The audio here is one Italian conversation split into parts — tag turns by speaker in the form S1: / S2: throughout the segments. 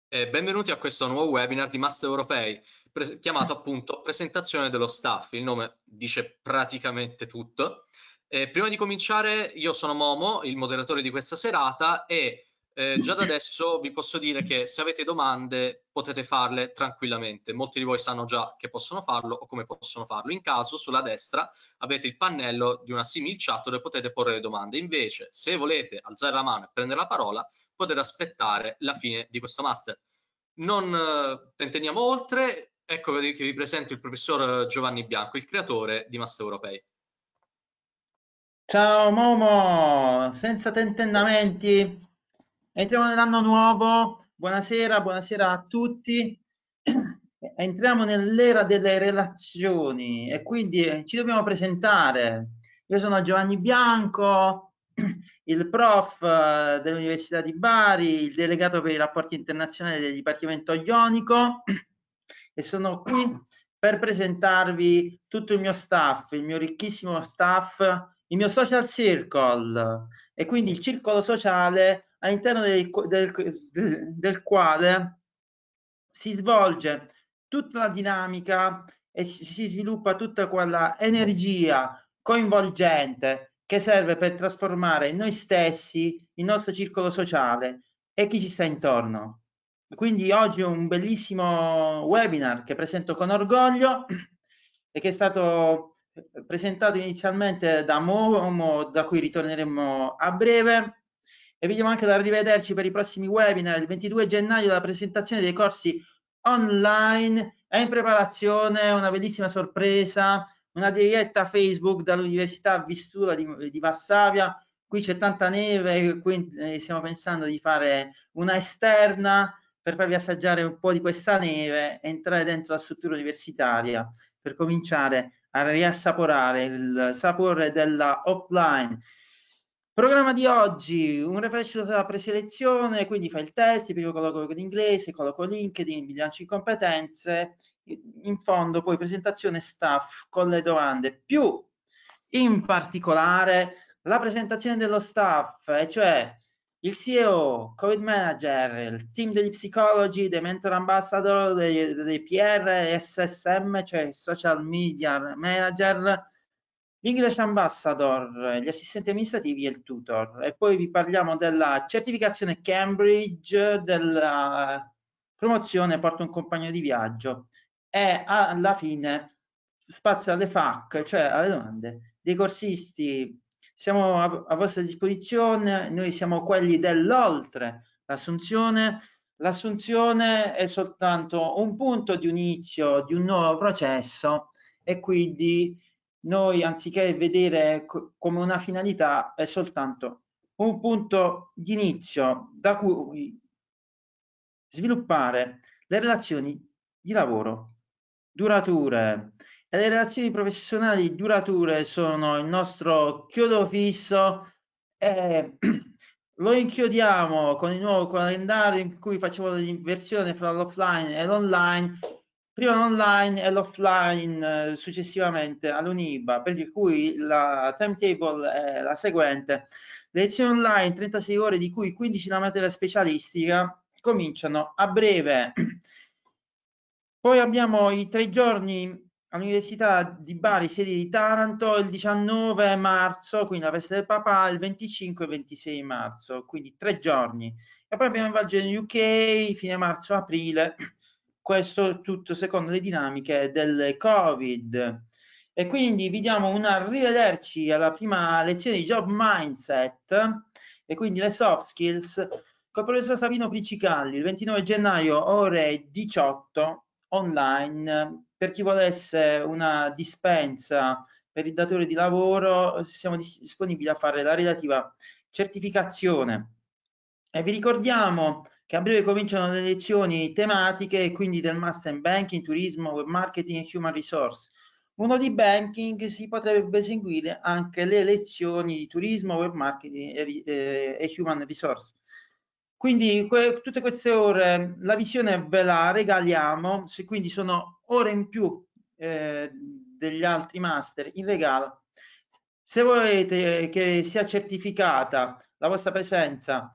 S1: Benvenuti a questo nuovo webinar di Master Europei, chiamato appunto Presentazione dello Staff. Il nome dice praticamente tutto. Prima di cominciare, io sono Momo, il moderatore di questa serata, e già da adesso vi posso dire che se avete domande potete farle tranquillamente. Molti di voi sanno già che possono farlo o come possono farlo. In caso, sulla destra avete il pannello di una simil chat dove potete porre le domande. Invece, se volete alzare la mano e prendere la parola, potete aspettare la fine di questo master. Non tenteniamo oltre, ecco che vi presento il professor Giovanni Bianco, il creatore di Master Europei.
S2: Ciao Momo, senza tentennamenti, entriamo nell'anno nuovo, buonasera, buonasera a tutti, entriamo nell'era delle relazioni e quindi ci dobbiamo presentare. Io sono Giovanni Bianco, il prof dell'Università di Bari, il delegato per i rapporti internazionali del Dipartimento Ionico e sono qui per presentarvi tutto il mio staff, il mio ricchissimo staff, il mio social circle e quindi il circolo sociale all'interno del quale si svolge tutta la dinamica e si sviluppa tutta quella energia coinvolgente che serve per trasformare noi stessi, il nostro circolo sociale e chi ci sta intorno. Quindi oggi è un bellissimo webinar che presento con orgoglio e che è stato presentato inizialmente da Momo, da cui ritorneremo a breve. E vediamo anche da rivederci per i prossimi webinar. Il 22 gennaio la presentazione dei corsi online, è in preparazione una bellissima sorpresa, una diretta Facebook dall'Università Vistula di Varsavia. Qui c'è tanta neve, quindi stiamo pensando di fare una esterna per farvi assaggiare un po' di questa neve, entrare dentro la struttura universitaria per cominciare a riassaporare il sapore della offline. Programma di oggi, un refresh sulla preselezione, quindi fai il test, primo colloquio con l'inglese, colloquio LinkedIn, bilancio di competenze, in fondo poi presentazione staff con le domande, più in particolare la presentazione dello staff, e cioè il CEO, Covid Manager, il team degli psicologi, dei mentor ambassador, dei PR, SSM, cioè Social Media Manager, l'English Ambassador, gli assistenti amministrativi e il tutor. E poi vi parliamo della certificazione Cambridge, della promozione Porto un compagno di viaggio e alla fine spazio alle FAQ, cioè alle domande dei corsisti. Siamo a vostra disposizione, noi siamo quelli dell'oltre l'assunzione. L'assunzione è soltanto un punto di inizio di un nuovo processo e quindi noi anziché vedere come una finalità è soltanto un punto di inizio da cui sviluppare le relazioni di lavoro durature e le relazioni professionali durature sono il nostro chiodo fisso e lo inchiodiamo con il nuovo calendario in cui facciamo l'inversione fra l'offline e l'online, prima l'online e l'offline successivamente all'UNIBA, per cui la timetable è la seguente: lezioni online 36 ore di cui 15 la materia specialistica cominciano a breve. Poi abbiamo i 3 giorni all'Università di Bari, sede di Taranto, il 19 marzo, quindi la festa del papà, il 25 e 26 marzo, quindi 3 giorni. E poi abbiamo il viaggio in UK, fine marzo-aprile, questo tutto secondo le dinamiche del Covid. E quindi vi diamo un arrivederci alla prima lezione di Job Mindset e quindi le soft skills col professor Savino Princicalli il 29 gennaio ore 18 online. Per chi volesse una dispensa per il datore di lavoro siamo disponibili a fare la relativa certificazione. E vi ricordiamo che a breve cominciano le lezioni tematiche e quindi del Master in Banking, Turismo, Web Marketing e Human Resource. Uno di banking si potrebbe seguire anche le lezioni di turismo, web marketing e human resource. Quindi tutte queste ore la visione ve la regaliamo, quindi sono ore in più degli altri master in regalo. Se volete che sia certificata la vostra presenza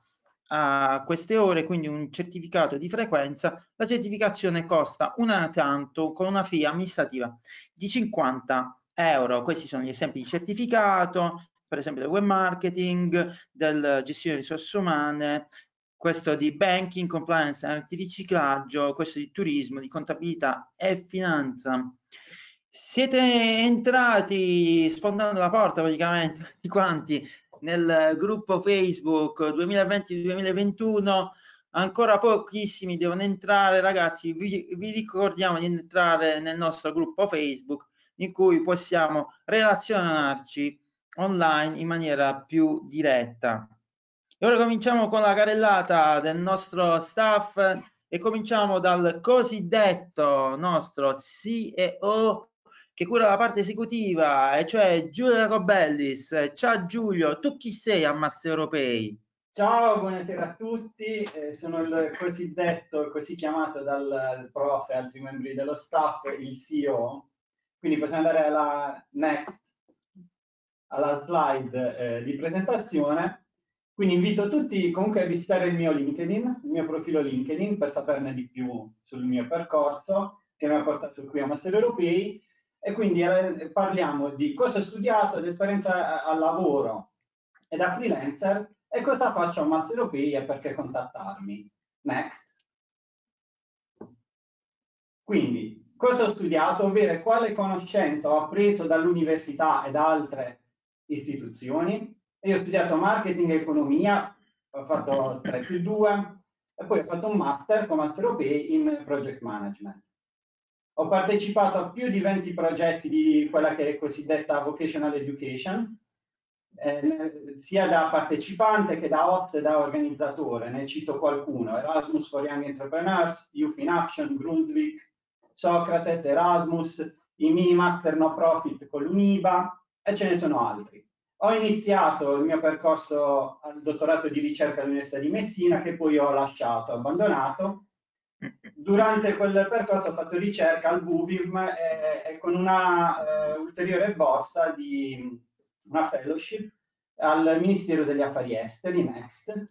S2: a queste ore, quindi un certificato di frequenza. La certificazione costa una tanto con una fee amministrativa di 50 euro. Questi sono gli esempi di certificato, per esempio del web marketing, del gestione di risorse umane, questo di banking, compliance, antiriciclaggio, questo di turismo, di contabilità e finanza. Siete entrati sfondando la porta praticamente tutti quanti nel gruppo Facebook 2020-2021, ancora pochissimi devono entrare, ragazzi. Vi ricordiamo di entrare nel nostro gruppo Facebook in cui possiamo relazionarci online in maniera più diretta. E ora cominciamo con la carrellata del nostro staff e cominciamo dal cosiddetto nostro CEO che cura la parte esecutiva, e cioè Giulio Jacobellis. Ciao Giulio, tu chi sei a Master Europei?
S3: Ciao, buonasera a tutti, sono il cosiddetto, così chiamato dal prof e altri membri dello staff, il CEO. Quindi possiamo andare alla next, alla slide di presentazione. Quindi invito tutti comunque a visitare il mio LinkedIn, il mio profilo LinkedIn, per saperne di più sul mio percorso che mi ha portato qui a Master Europei. E quindi parliamo di cosa ho studiato, l'esperienza al lavoro e da freelancer e cosa faccio a Master Europei e perché contattarmi. Next. Quindi, cosa ho studiato, ovvero quale conoscenza ho appreso dall'università e da altre istituzioni. Io ho studiato marketing e economia, ho fatto 3+2 e poi ho fatto un master con Master Europei in project management. Ho partecipato a più di 20 progetti di quella che è cosiddetta vocational education, sia da partecipante che da host e da organizzatore. Ne cito qualcuno: Erasmus for Young Entrepreneurs, Youth in Action, Grundtvig, Socrates, Erasmus, i mini master no profit con l'Uniba e ce ne sono altri. Ho iniziato il mio percorso al dottorato di ricerca all'Università di Messina, che poi ho lasciato, abbandonato. Durante quel percorso ho fatto ricerca al BUVIM e con una ulteriore borsa di una fellowship al Ministero degli Affari Esteri, Next.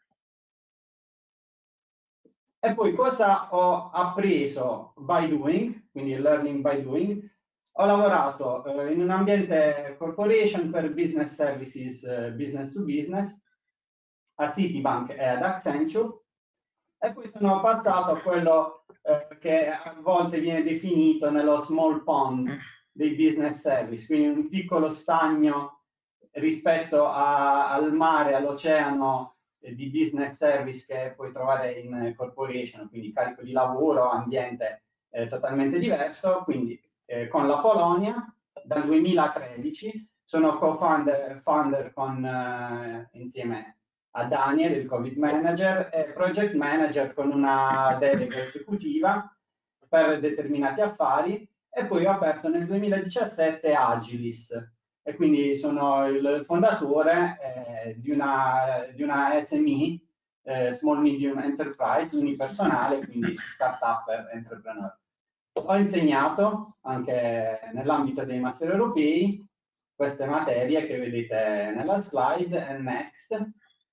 S3: E poi cosa ho appreso by doing, quindi learning by doing? Ho lavorato in un ambiente corporation per business services, business to business, a Citibank e ad Accenture, e poi sono passato a quello che a volte viene definito nello small pond dei business service, quindi un piccolo stagno rispetto al mare, all'oceano di business service che puoi trovare in corporation, quindi carico di lavoro, ambiente totalmente diverso. Quindi con la Polonia dal 2013 sono co-founder insieme a Daniel, il Covid Manager, e Project Manager con una delega esecutiva per determinati affari, e poi ho aperto nel 2017 Agilis, e quindi sono il fondatore di una SME, Small Medium Enterprise, unipersonale, quindi startup entrepreneur. Ho insegnato anche nell'ambito dei master europei queste materie che vedete nella slide. Next.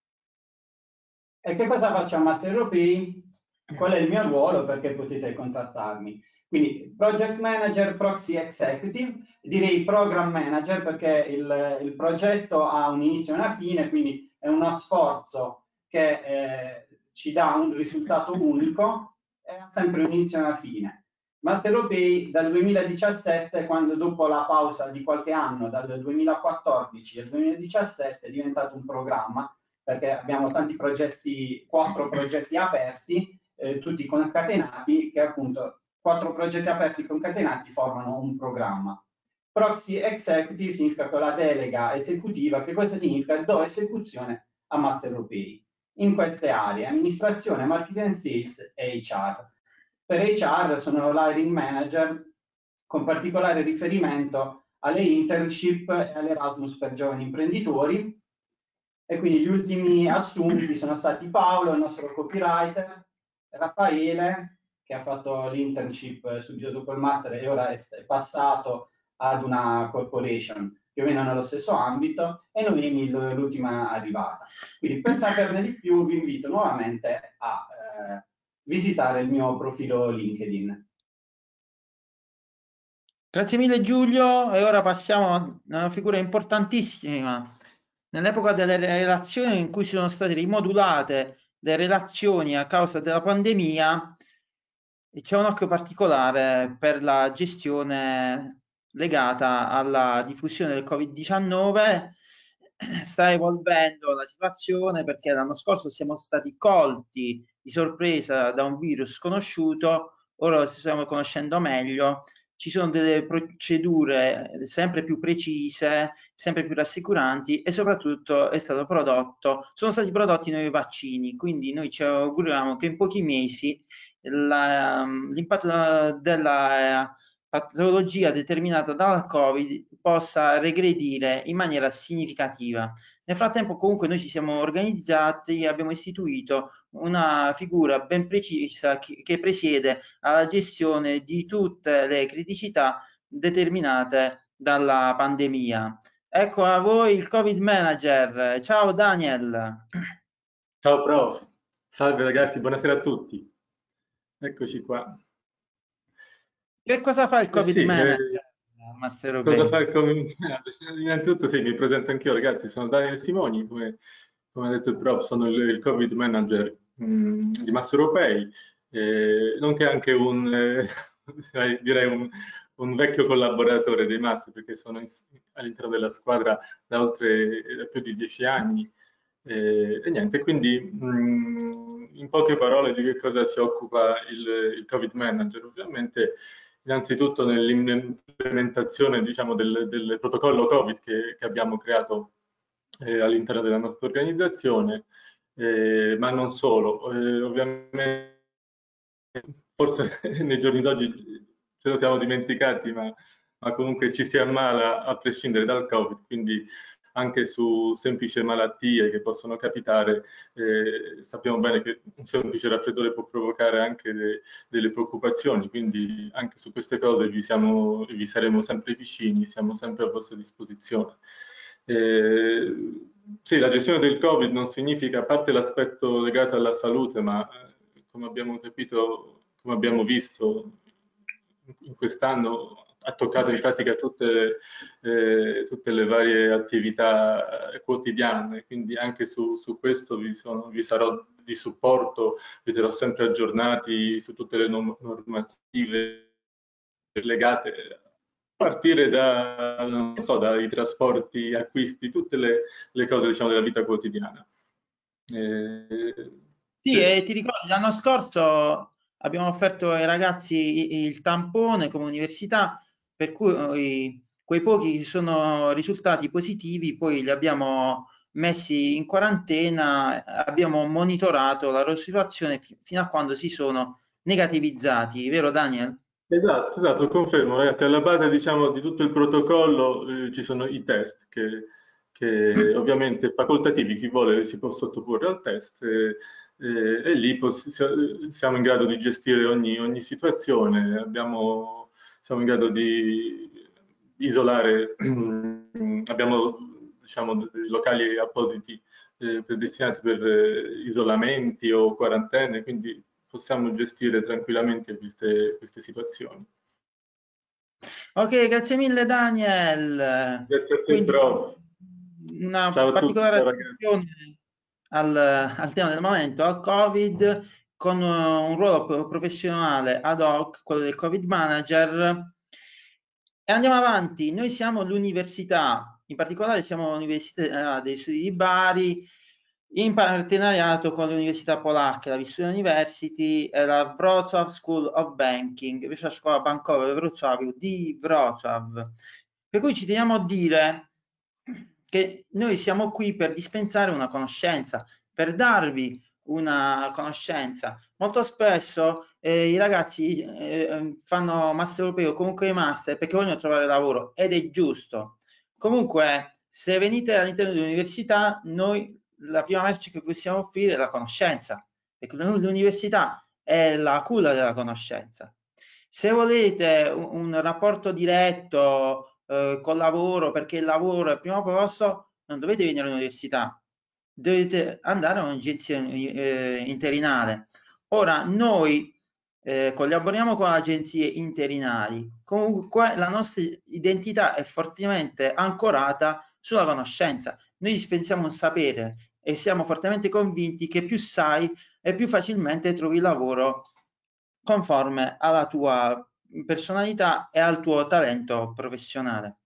S3: E che cosa faccio a Master Europei? Qual è il mio ruolo? Perché potete contattarmi. Quindi Project Manager, Proxy Executive, direi Program Manager perché il progetto ha un inizio e una fine, quindi è uno sforzo che ci dà un risultato unico e ha sempre un inizio e una fine. Master Europei dal 2017, quando dopo la pausa di qualche anno, dal 2014 al 2017, è diventato un programma, perché abbiamo tanti progetti, 4 progetti aperti, tutti concatenati, che appunto 4 progetti aperti concatenati formano un programma. Proxy Executive significa con la delega esecutiva. Che cosa significa? Do esecuzione a Master Europei in queste aree: amministrazione, marketing and sales e HR. Per HR sono l'hiring manager, con particolare riferimento alle internship e all'Erasmus per giovani imprenditori. E quindi gli ultimi assunti sono stati Paolo, il nostro copywriter, Raffaele, che ha fatto l'internship subito dopo il master e ora è passato ad una corporation, più o meno nello stesso ambito, e Noemi l'ultima arrivata. Quindi per saperne di più vi invito nuovamente a visitare il mio profilo LinkedIn.
S2: Grazie mille Giulio, e ora passiamo a una figura importantissima. Nell'epoca delle relazioni in cui sono state rimodulate le relazioni a causa della pandemia, c'è un occhio particolare per la gestione legata alla diffusione del Covid-19. Sta evolvendo la situazione perché l'anno scorso siamo stati colti di sorpresa da un virus sconosciuto, ora lo stiamo conoscendo meglio. Ci sono delle procedure sempre più precise, sempre più rassicuranti, e soprattutto sono stati prodotti nuovi vaccini, quindi noi ci auguriamo che in pochi mesi l'impatto della patologia determinata dal Covid possa regredire in maniera significativa. Nel frattempo comunque noi ci siamo organizzati e abbiamo istituito una figura ben precisa che presiede alla gestione di tutte le criticità determinate dalla pandemia. Ecco a voi il Covid Manager. Ciao Daniel.
S4: Ciao prof, salve ragazzi, buonasera a tutti. Eccoci qua.
S2: Che cosa fa il Covid
S4: Sì,
S2: Manager, Master
S4: cosa
S2: Opei?
S4: fa il Covid Manager? Innanzitutto sì, mi presento anch'io ragazzi, sono Daniel Simoni, come ha detto il prof, sono il Covid Manager di Master Opei, nonché anche direi un vecchio collaboratore dei Master, perché sono all'interno della squadra da più di 10 anni. E niente, quindi in poche parole di che cosa si occupa il Covid Manager? Ovviamente innanzitutto nell'implementazione diciamo, del protocollo Covid che abbiamo creato all'interno della nostra organizzazione, ma non solo. Ovviamente forse nei giorni d'oggi ce lo siamo dimenticati, ma comunque ci si ammala a prescindere dal Covid, quindi anche su semplici malattie che possono capitare, sappiamo bene che un semplice raffreddore può provocare anche delle preoccupazioni, quindi anche su queste cose vi saremo sempre vicini, siamo sempre a vostra disposizione. Sì, la gestione del Covid non significa, a parte l'aspetto legato alla salute, ma come abbiamo capito, come abbiamo visto in quest'anno, ha toccato in pratica tutte le varie attività quotidiane, quindi anche su questo vi sarò di supporto, vi terrò sempre aggiornati su tutte le normative legate a partire dai trasporti, acquisti, tutte le cose diciamo, della vita quotidiana.
S2: Sì, e ti ricordi, l'anno scorso abbiamo offerto ai ragazzi il tampone come università, per cui quei pochi che sono risultati positivi poi li abbiamo messi in quarantena, abbiamo monitorato la loro situazione fino a quando si sono negativizzati, vero Daniel?
S4: Esatto, confermo, ragazzi, alla base diciamo di tutto il protocollo ci sono i test che ovviamente facoltativi, chi vuole si può sottoporre al test e lì siamo in grado di gestire ogni situazione, siamo in grado di isolare, abbiamo diciamo dei locali appositi predestinati per isolamenti o quarantene, quindi possiamo gestire tranquillamente queste situazioni.
S2: Ok, grazie mille Daniel.
S4: Grazie a te,
S2: Quindi
S4: prof.
S2: una
S4: Ciao a tutti,
S2: particolare
S4: ciao ragazzi.
S2: attenzione al tema del momento, al Covid, con un ruolo professionale ad hoc, quello del Covid Manager. E andiamo avanti, noi siamo l'università, in particolare siamo l'Università degli Studi di Bari, in partenariato con le università polacche, la Vistula University e la Wrocław School of Banking, Wyższa Szkoła Bankowa we Wrocławiu di Wrocław. Per cui ci teniamo a dire che noi siamo qui per dispensare una conoscenza, per darvi una conoscenza. Molto spesso i ragazzi fanno master europeo, comunque master, perché vogliono trovare lavoro, ed è giusto. Comunque, se venite all'interno dell'università, noi la prima merce che possiamo offrire è la conoscenza, perché l'università è la culla della conoscenza. Se volete un rapporto diretto col lavoro, perché il lavoro è il primo posto, non dovete venire all'università, dovete andare a un'agenzia interinale. Ora, noi collaboriamo con agenzie interinali, comunque la nostra identità è fortemente ancorata sulla conoscenza. Noi dispensiamo un sapere e siamo fortemente convinti che più sai e più facilmente trovi lavoro conforme alla tua personalità e al tuo talento professionale.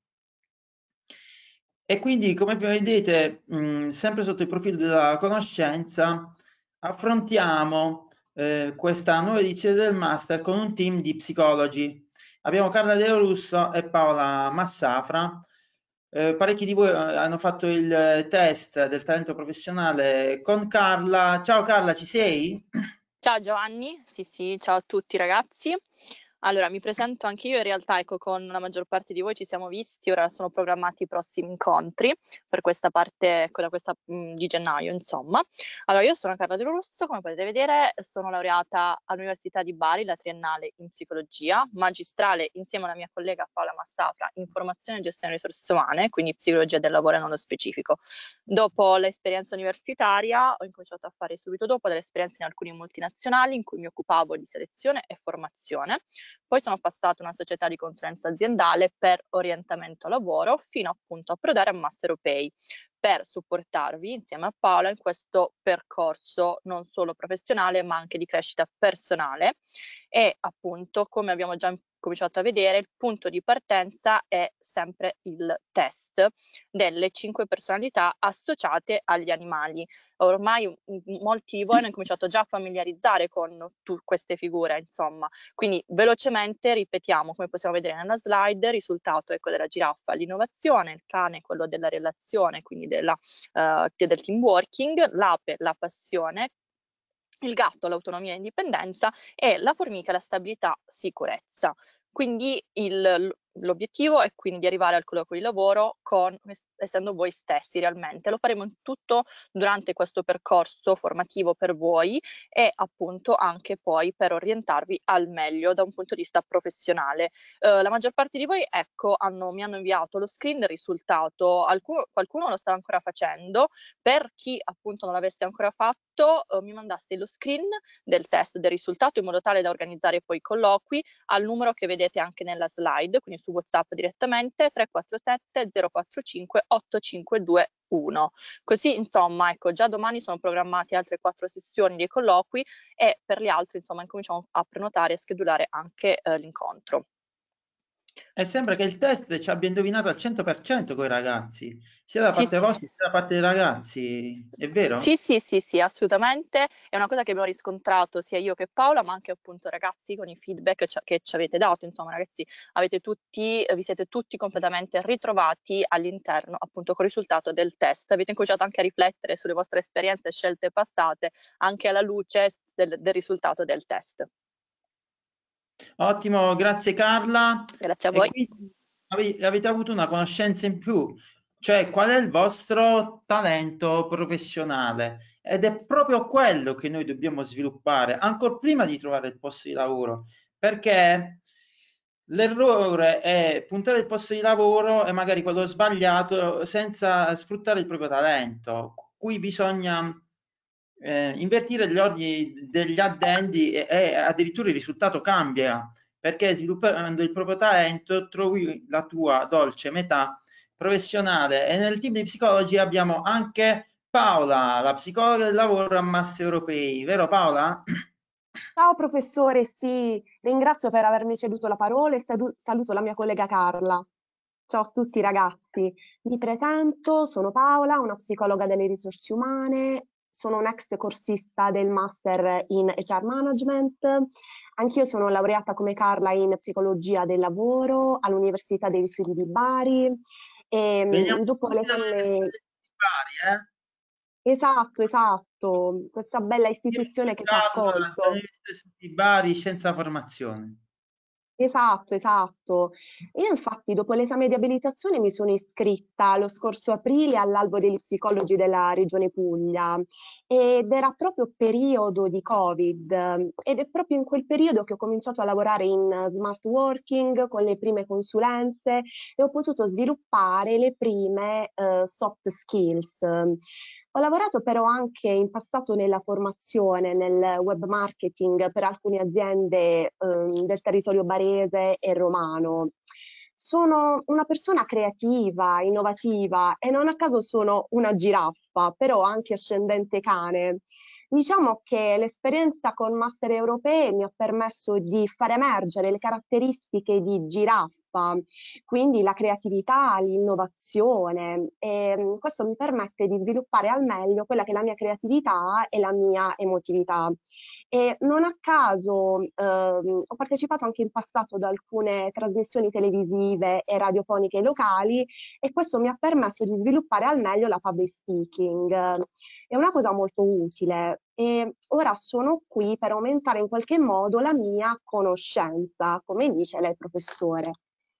S2: E quindi, come vedete, sempre sotto il profilo della conoscenza, affrontiamo questa nuova edizione del Master con un team di psicologi. Abbiamo Carla De Russo e Paola Massafra. Parecchi di voi hanno fatto il test del talento professionale con Carla. Ciao Carla, ci sei?
S5: Ciao Giovanni, sì, ciao a tutti ragazzi. Allora, mi presento anche io, in realtà ecco, con la maggior parte di voi ci siamo visti, ora sono programmati i prossimi incontri per questa parte, ecco, da questa di gennaio, insomma. Allora, io sono Carla De Russo, come potete vedere, sono laureata all'Università di Bari, la triennale in psicologia, magistrale insieme alla mia collega Paola Massafra in formazione e gestione risorse umane, quindi psicologia del lavoro nello specifico. Dopo l'esperienza universitaria ho incominciato a fare subito dopo delle esperienze in alcune multinazionali in cui mi occupavo di selezione e formazione. Poi sono passata a una società di consulenza aziendale per orientamento lavoro fino appunto a approdare a Master Europei per supportarvi insieme a Paola in questo percorso non solo professionale ma anche di crescita personale. E appunto, come abbiamo già cominciato a vedere, il punto di partenza è sempre il test delle 5 personalità associate agli animali. Ormai molti di voi hanno cominciato già a familiarizzare con queste figure, insomma. Quindi velocemente ripetiamo, come possiamo vedere nella slide, il risultato ecco, della giraffa, l'innovazione, il cane, quello della relazione, quindi del team working, l'ape, la passione, il gatto, l'autonomia e l'indipendenza e la formica, la stabilità, sicurezza. Quindi l'obiettivo è quindi di arrivare al colloquio di lavoro essendo voi stessi realmente. Lo faremo in tutto durante questo percorso formativo per voi e appunto anche poi per orientarvi al meglio da un punto di vista professionale. La maggior parte di voi, ecco, mi hanno inviato lo screen del risultato, qualcuno lo sta ancora facendo. Per chi appunto non l'avesse ancora fatto, mi mandasse lo screen del test, del risultato, in modo tale da organizzare poi i colloqui al numero che vedete anche nella slide, quindi su WhatsApp direttamente 347 045 8521. Così insomma, ecco, già domani sono programmate altre 4 sessioni di colloqui e per gli altri insomma incominciamo a prenotare e a schedulare anche l'incontro.
S2: E sembra che il test ci abbia indovinato al 100% con i ragazzi, sia da parte vostra sia da parte dei ragazzi, è vero?
S5: Sì, assolutamente. È una cosa che abbiamo riscontrato sia io che Paola, ma anche appunto ragazzi con i feedback che ci avete dato. Insomma, ragazzi, vi siete tutti completamente ritrovati all'interno appunto col risultato del test. Avete cominciato anche a riflettere sulle vostre esperienze e scelte passate, anche alla luce del risultato del test.
S2: Ottimo, grazie Carla.
S5: Grazie a voi.
S2: E quindi avete avuto una conoscenza in più, cioè qual è il vostro talento professionale, ed è proprio quello che noi dobbiamo sviluppare ancora prima di trovare il posto di lavoro, perché l'errore è puntare il posto di lavoro e magari quello sbagliato senza sfruttare il proprio talento. Qui bisogna invertire gli ordini degli addendi e addirittura il risultato cambia, perché sviluppando il proprio talento trovi la tua dolce metà professionale. E nel team di psicologi abbiamo anche Paola, la psicologa del lavoro a Master Europei, vero Paola?
S6: Ciao professore, sì, ringrazio per avermi ceduto la parola e saluto la mia collega Carla. Ciao a tutti ragazzi, mi presento, sono Paola, una psicologa delle risorse umane, sono un ex corsista del Master in HR Management, anch'io sono laureata come Carla in psicologia del lavoro all'Università degli Studi di Bari e dopo l'esame... Esatto, questa bella istituzione che ci ha accolto.
S2: Di Bari, scienza formazione.
S6: Esatto, esatto. Io infatti dopo l'esame di abilitazione mi sono iscritta lo scorso aprile all'albo degli psicologi della Regione Puglia ed era proprio periodo di Covid ed è proprio in quel periodo che ho cominciato a lavorare in smart working con le prime consulenze e ho potuto sviluppare le prime soft skills. Ho lavorato però anche in passato nella formazione, nel web marketing per alcune aziende del territorio barese e romano. Sono una persona creativa, innovativa e non a caso sono una giraffa, però anche ascendente cane. Diciamo che l'esperienza con Master Europee mi ha permesso di far emergere le caratteristiche di giraffa, quindi la creatività, l'innovazione e questo mi permette di sviluppare al meglio quella che è la mia creatività e la mia emotività. E non a caso ho partecipato anche in passato ad alcune trasmissioni televisive e radiofoniche locali e questo mi ha permesso di sviluppare al meglio la public speaking. È una cosa molto utile e ora sono qui per aumentare in qualche modo la mia conoscenza, come dice lei, professore.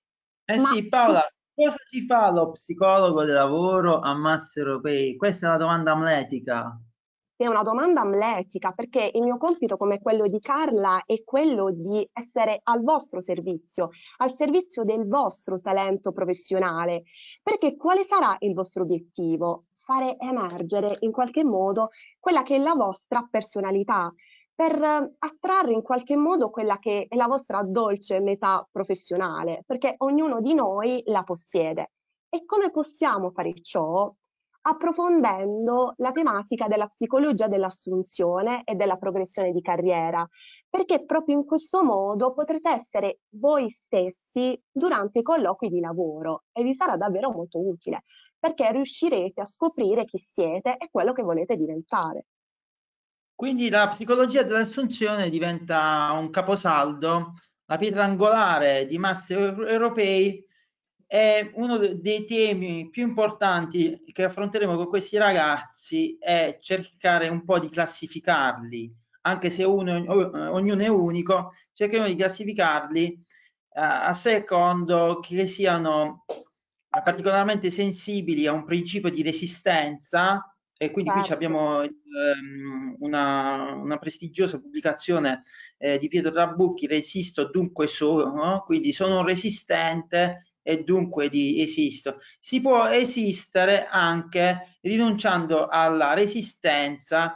S6: Ma
S2: Sì, Paola, cosa ci fa lo psicologo del lavoro a Master Europei? Questa è una domanda amletica.
S6: è una domanda amletica perché il mio compito, come quello di Carla, è quello di essere al vostro servizio, al servizio del vostro talento professionale. Perché quale sarà il vostro obiettivo? Fare emergere in qualche modo quella che è la vostra personalità, per attrarre in qualche modo quella che è la vostra dolce metà professionale, perché ognuno di noi la possiede. E come possiamo fare ciò? Approfondendo la tematica della psicologia dell'assunzione e della progressione di carriera, perché proprio in questo modo potrete essere voi stessi durante i colloqui di lavoro e vi sarà davvero molto utile, perché riuscirete a scoprire chi siete e quello che volete diventare.
S2: Quindi la psicologia dell'assunzione diventa un caposaldo, la pietra angolare di Master Europei. È uno dei temi più importanti che affronteremo con questi ragazzi è cercare un po' di classificarli, anche se ognuno è unico, cercheremo di classificarli a secondo che siano particolarmente sensibili a un principio di resistenza. E quindi qui abbiamo una prestigiosa pubblicazione di Pietro Trabucchi, Resisto dunque sono, quindi sono un resistente e dunque esisto. Si può esistere anche rinunciando alla resistenza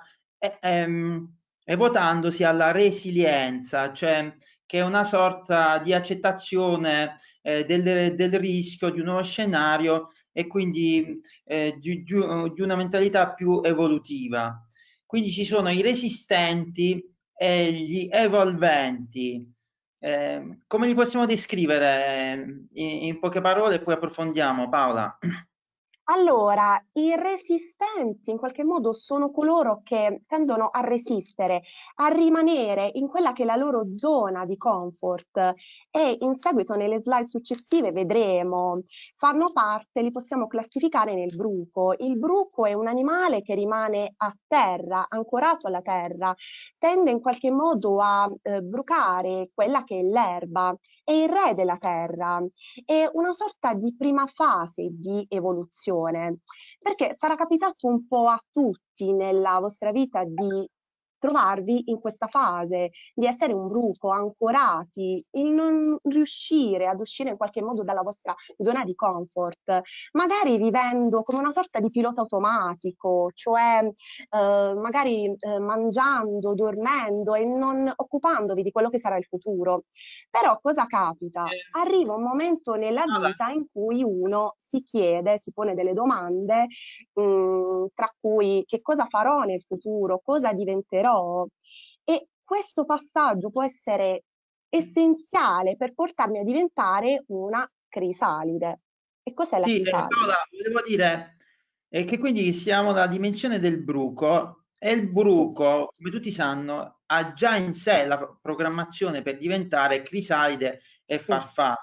S2: e votandosi alla resilienza, cioè che è una sorta di accettazione del rischio di un nuovo scenario e quindi di una mentalità più evolutiva. Quindi ci sono i resistenti e gli evolventi. Come li possiamo descrivere in poche parole e poi approfondiamo, Paola?
S6: Allora, i resistenti in qualche modo sono coloro che tendono a resistere, a rimanere in quella che è la loro zona di comfort e in seguito nelle slide successive vedremo, fanno parte, li possiamo classificare nel bruco. Il bruco è un animale che rimane a terra, ancorato alla terra, tende in qualche modo a brucare quella che è l'erba, è il re della terra, è una sorta di prima fase di evoluzione, perché sarà capitato un po' a tutti nella vostra vita di trovarvi in questa fase, di essere un bruco, ancorati, il non riuscire ad uscire in qualche modo dalla vostra zona di comfort, magari vivendo come una sorta di pilota automatico, cioè magari mangiando, dormendo e non occupandovi di quello che sarà il futuro. Però cosa capita? Arriva un momento nella vita in cui uno si chiede, si pone delle domande, tra cui che cosa farò nel futuro, cosa diventerò, e questo passaggio può essere essenziale per portarmi a diventare una crisalide. E cos'è la crisalide?
S2: Paola, volevo dire che quindi siamo nella dimensione del bruco e il bruco, come tutti sanno, ha già in sé la programmazione per diventare crisalide e farfalla.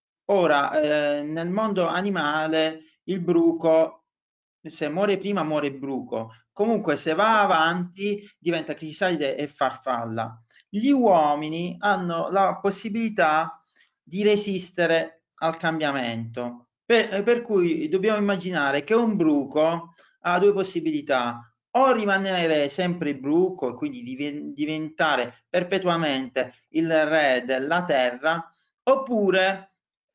S2: Ora, nel mondo animale il bruco, se muore prima muore bruco, comunque se va avanti diventa crisalide e farfalla. Gli uomini hanno la possibilità di resistere al cambiamento. Per cui dobbiamo immaginare che un bruco ha due possibilità: o rimanere sempre bruco e quindi diventare perpetuamente il re della terra, oppure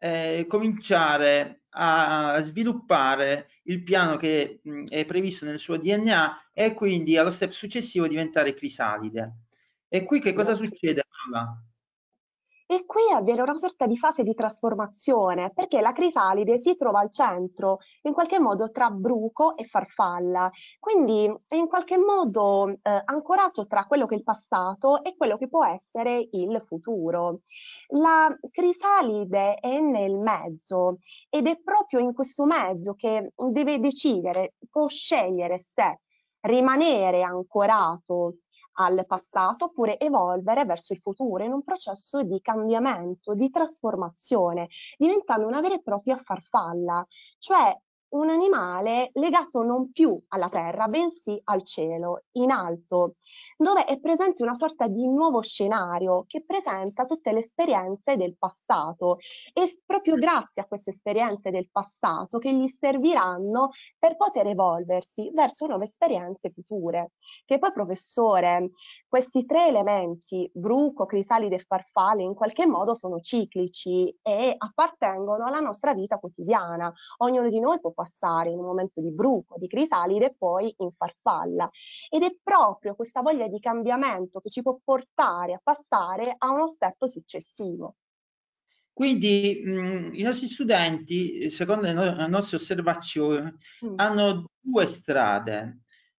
S2: cominciare a sviluppare il piano che è previsto nel suo DNA e quindi allo step successivo diventare crisalide. E qui che cosa succede, Paola?
S6: E qui avviene una sorta di fase di trasformazione, perché la crisalide si trova al centro, in qualche modo tra bruco e farfalla, quindi è in qualche modo ancorato tra quello che è il passato e quello che può essere il futuro. La crisalide è nel mezzo ed è proprio in questo mezzo che deve decidere, può scegliere se rimanere ancorato al passato oppure evolvere verso il futuro in un processo di cambiamento, di trasformazione, diventando una vera e propria farfalla, cioè un animale legato non più alla terra, bensì al cielo, in alto, dove è presente una sorta di nuovo scenario che presenta tutte le esperienze del passato e proprio grazie a queste esperienze del passato che gli serviranno per poter evolversi verso nuove esperienze future. Che poi, professore, questi tre elementi, bruco, crisalide e farfalle, in qualche modo sono ciclici e appartengono alla nostra vita quotidiana. Ognuno di noi può passare in un momento di bruco, di crisalide e poi in farfalla. Ed è proprio questa voglia di cambiamento che ci può portare a passare a uno step successivo.
S2: Quindi i nostri studenti, secondo le nostre osservazioni, hanno due strade: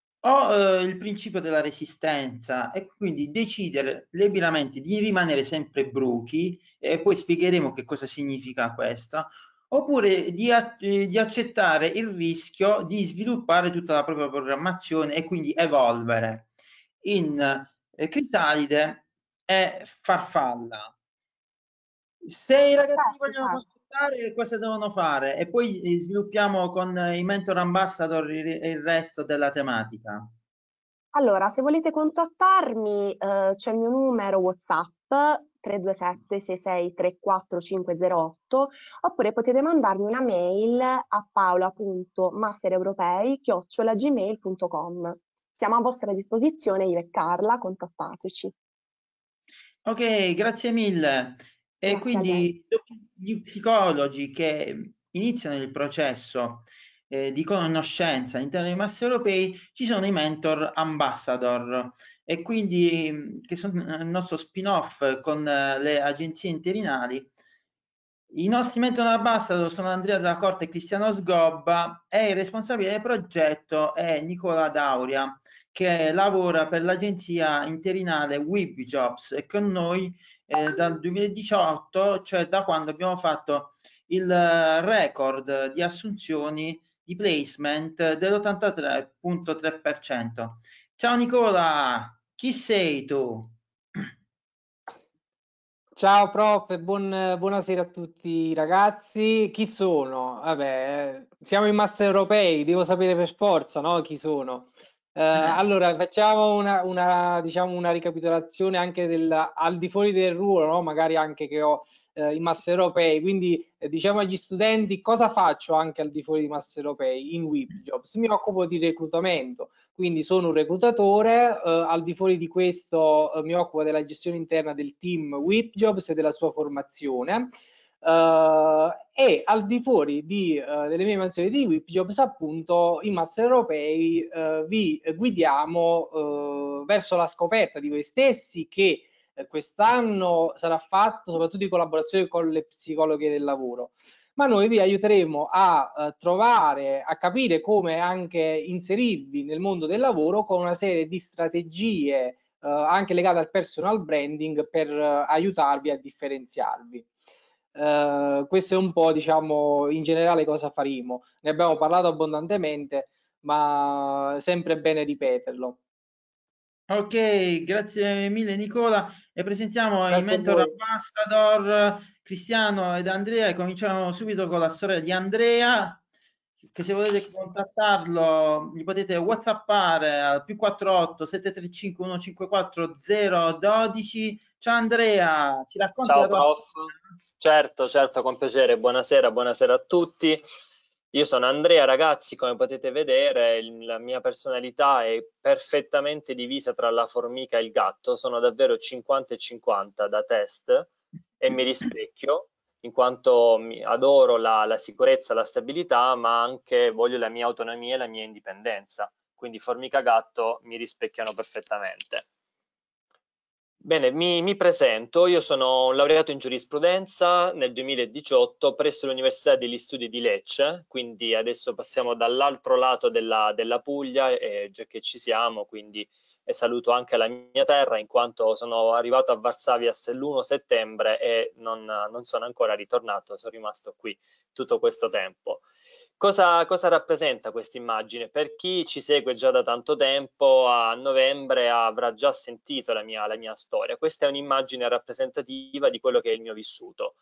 S2: o il principio della resistenza e quindi decidere liberamente di rimanere sempre bruchi, e poi spiegheremo che cosa significa questo, oppure di accettare il rischio di sviluppare tutta la propria programmazione e quindi evolvere in crisalide e farfalla. Se i ragazzi vogliono consultare, cosa devono fare? E poi sviluppiamo con i mentor ambassador il resto della tematica.
S6: Allora, se volete contattarmi, c'è il mio numero WhatsApp 327 6634 508, oppure potete mandarmi una mail a paola.mastereuropei@gmail.com. Siamo a vostra disposizione, io e Carla, contattateci.
S2: Ok, grazie mille. E
S6: Grazie a
S2: quindi gli psicologi che iniziano il processo di conoscenza all'interno dei master europei, ci sono i mentor ambassador, e quindi che sono il nostro spin-off con le agenzie interinali. I nostri mentor ambassador sono Andrea Della Corte e Cristiano Sgobba, e il responsabile del progetto è Nicola Dauria, che lavora per l'agenzia interinale WebJobs e con noi dal 2018, cioè da quando abbiamo fatto il record di assunzioni di placement dell'83,3%. Ciao Nicola, chi sei tu?
S7: Ciao prof, buonasera a tutti ragazzi. Chi sono? Vabbè, siamo i master europei, devo sapere per forza, no? Chi sono? Allora, facciamo diciamo una ricapitolazione anche al di fuori del ruolo, no? Magari anche che ho i master europei, quindi diciamo agli studenti cosa faccio anche al di fuori dei master europei in WebJobs. Mi occupo di reclutamento, quindi sono un reclutatore, al di fuori di questo mi occupo della gestione interna del team WebJobs e della sua formazione. E al di fuori delle mie mansioni di WebJobs, appunto, i master europei vi guidiamo verso la scoperta di voi stessi, che quest'anno sarà fatto soprattutto in collaborazione con le psicologhe del lavoro, ma noi vi aiuteremo a trovare, a capire come anche inserirvi nel mondo del lavoro con una serie di strategie anche legate al personal branding per aiutarvi a differenziarvi. Questo è un po', diciamo, in generale cosa faremo. Ne abbiamo parlato abbondantemente, ma sempre bene ripeterlo.
S2: Ok, grazie mille Nicola, e presentiamo
S7: Grazie
S2: i mentor ambassador Cristiano ed Andrea, e cominciamo subito con la storia di Andrea, che se volete contattarlo gli potete whatsappare al +48 735 154 012. Ciao Andrea, ci racconti
S8: Ciao
S2: la tua
S8: prof.
S2: storia?
S8: Certo, certo, con piacere. Buonasera, buonasera a tutti. Io sono Andrea, ragazzi, come potete vedere, la mia personalità è perfettamente divisa tra la formica e il gatto. Sono davvero 50 e 50 da test e mi rispecchio, in quanto adoro la sicurezza, la stabilità, ma anche voglio la mia autonomia e la mia indipendenza. Quindi formica e gatto mi rispecchiano perfettamente. Bene, mi presento, io sono un laureato in giurisprudenza nel 2018 presso l'Università degli Studi di Lecce, quindi adesso passiamo dall'altro lato della Puglia, già che ci siamo, quindi saluto anche la mia terra in quanto sono arrivato a Varsavia l'1 settembre e non sono ancora ritornato, sono rimasto qui tutto questo tempo. Cosa rappresenta questa immagine? Per chi ci segue già da tanto tempo, a novembre avrà già sentito la mia storia. Questa è un'immagine rappresentativa di quello che è il mio vissuto.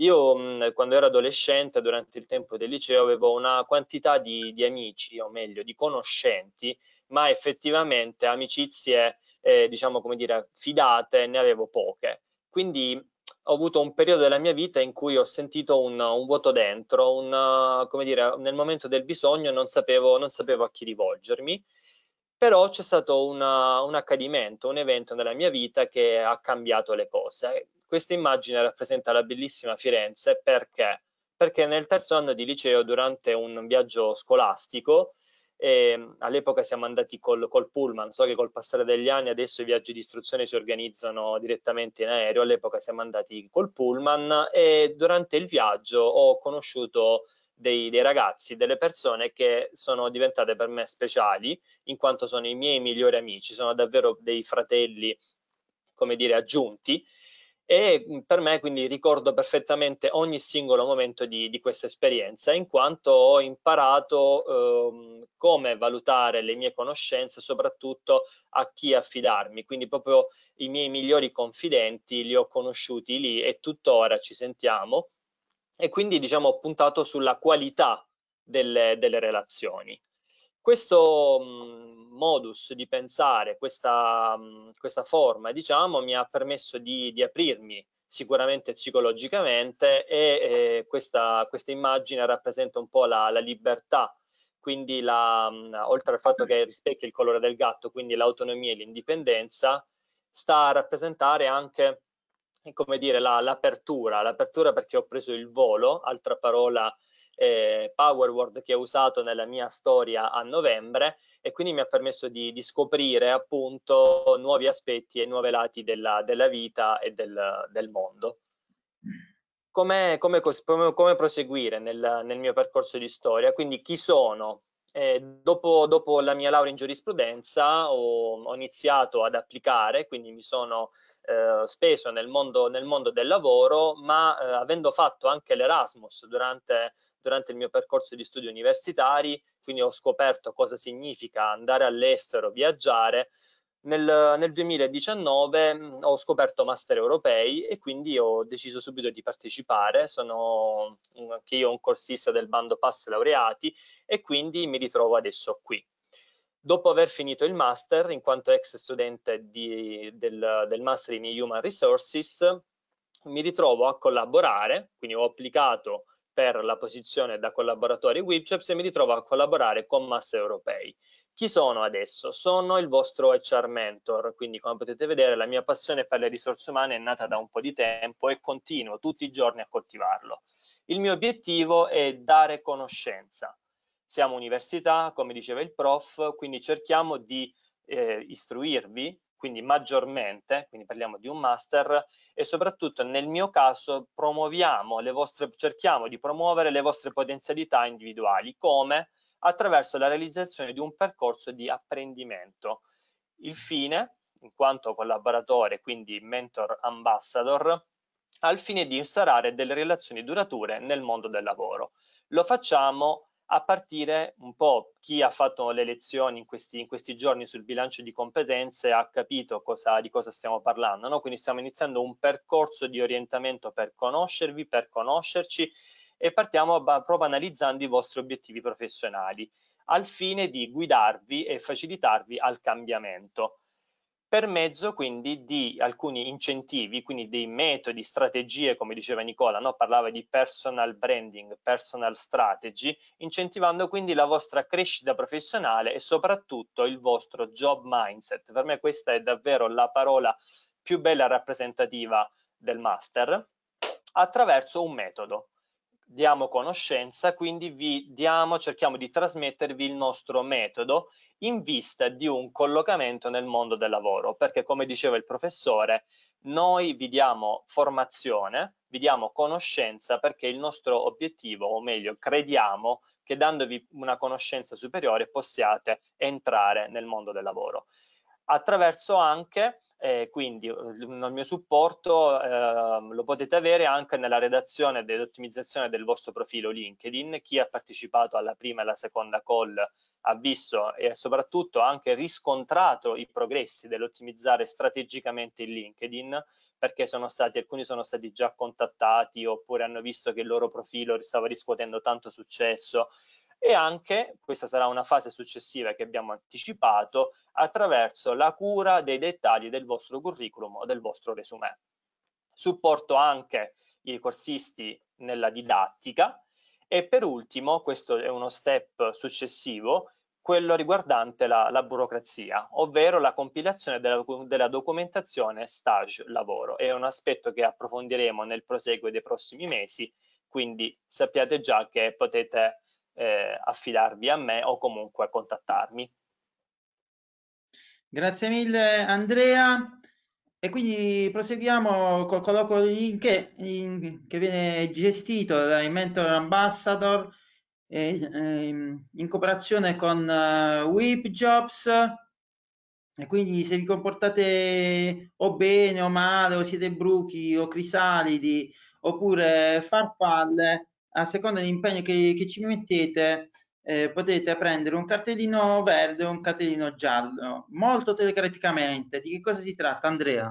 S8: Io quando ero adolescente, durante il tempo del liceo, avevo una quantità di amici, o meglio, di conoscenti, ma effettivamente amicizie, diciamo come dire, fidate, ne avevo poche. Quindi ho avuto un periodo della mia vita in cui ho sentito un vuoto dentro, come dire, nel momento del bisogno non sapevo a chi rivolgermi, però c'è stato un accadimento, un evento nella mia vita che ha cambiato le cose. Questa immagine rappresenta la bellissima Firenze perché nel terzo anno di liceo, durante un viaggio scolastico, all'epoca siamo andati col pullman, so che col passare degli anni adesso i viaggi di istruzione si organizzano direttamente in aereo, all'epoca siamo andati col pullman e durante il viaggio ho conosciuto dei ragazzi, delle persone che sono diventate per me speciali, in quanto sono i miei migliori amici, sono davvero dei fratelli, come dire, aggiunti. E per me quindi ricordo perfettamente ogni singolo momento di questa esperienza, in quanto ho imparato come valutare le mie conoscenze, soprattutto a chi affidarmi. Quindi proprio i miei migliori confidenti li ho conosciuti lì e tuttora ci sentiamo. E quindi diciamo ho puntato sulla qualità delle relazioni. Questo modus di pensare, questa forma, diciamo, mi ha permesso di aprirmi sicuramente psicologicamente e questa immagine rappresenta un po' la libertà, quindi oltre al fatto che rispecchia il colore del gatto, quindi l'autonomia e l'indipendenza, sta a rappresentare anche, come dire, l'apertura perché ho preso il volo, altra parola power word che ho usato nella mia storia a novembre, e quindi mi ha permesso di scoprire appunto nuovi aspetti e nuovi lati della vita e del mondo. Come proseguire nel mio percorso di storia? Quindi chi sono? Dopo la mia laurea in giurisprudenza ho iniziato ad applicare, quindi mi sono speso nel mondo del lavoro, ma avendo fatto anche l'Erasmus durante il mio percorso di studi universitari, quindi ho scoperto cosa significa andare all'estero, viaggiare. Nel 2019 ho scoperto master europei e quindi ho deciso subito di partecipare. Sono anche io un corsista del bando Pass Laureati e quindi mi ritrovo adesso qui. Dopo aver finito il master, in quanto ex studente del master in Human Resources, mi ritrovo a collaborare, quindi ho applicato per la posizione da collaboratore WebJobs e mi ritrovo a collaborare con master europei. Chi sono adesso? Sono il vostro HR mentor, quindi come potete vedere la mia passione per le risorse umane è nata da un po' di tempo e continuo tutti i giorni a coltivarlo. Il mio obiettivo è dare conoscenza. Siamo università, come diceva il prof, quindi cerchiamo di istruirvi, quindi maggiormente, quindi parliamo di un master, e soprattutto nel mio caso cerchiamo di promuovere le vostre potenzialità individuali. Come? Attraverso la realizzazione di un percorso di apprendimento. Il fine, in quanto collaboratore, quindi mentor ambassador, al fine di instaurare delle relazioni durature nel mondo del lavoro. Lo facciamo a partire un po', chi ha fatto le lezioni in questi giorni sul bilancio di competenze ha capito di cosa stiamo parlando, no? Quindi stiamo iniziando un percorso di orientamento per conoscervi, per conoscerci, e partiamo proprio analizzando i vostri obiettivi professionali al fine di guidarvi e facilitarvi al cambiamento. per mezzo quindi di alcuni incentivi, quindi dei metodi, strategie, come diceva Nicola, no? Parlava di personal branding, personal strategy, incentivando quindi la vostra crescita professionale e soprattutto il vostro job mindset. Per me questa è davvero la parola più bella e rappresentativa del master, attraverso un metodo. Diamo conoscenza, quindi cerchiamo di trasmettervi il nostro metodo in vista di un collocamento nel mondo del lavoro, perché come diceva il professore, noi vi diamo formazione, vi diamo conoscenza perché il nostro obiettivo, o meglio, crediamo che dandovi una conoscenza superiore possiate entrare nel mondo del lavoro. Attraverso anche quindi il mio supporto lo potete avere anche nella redazione dell'ottimizzazione del vostro profilo LinkedIn. Chi ha partecipato alla prima e alla seconda call ha visto e soprattutto anche riscontrato i progressi dell'ottimizzare strategicamente il LinkedIn, perché alcuni sono stati già contattati oppure hanno visto che il loro profilo stava riscuotendo tanto successo. E anche, questa sarà una fase successiva che abbiamo anticipato, attraverso la cura dei dettagli del vostro curriculum o del vostro resume. Supporto anche i corsisti nella didattica e per ultimo, questo è uno step successivo, quello riguardante la burocrazia, ovvero la compilazione della documentazione stage lavoro. È un aspetto che approfondiremo nel proseguo dei prossimi mesi, quindi sappiate già che potete affidarvi a me o comunque contattarmi.
S2: Grazie mille Andrea, e quindi proseguiamo col colloquio che viene gestito dai Mentor Ambassador in cooperazione con WIP Jobs, e quindi se vi comportate o bene o male, o siete bruchi o crisalidi oppure farfalle, a seconda dell'impegno che ci mettete, potete prendere un cartellino verde o un cartellino giallo, molto telegraficamente. Di che cosa si tratta, Andrea?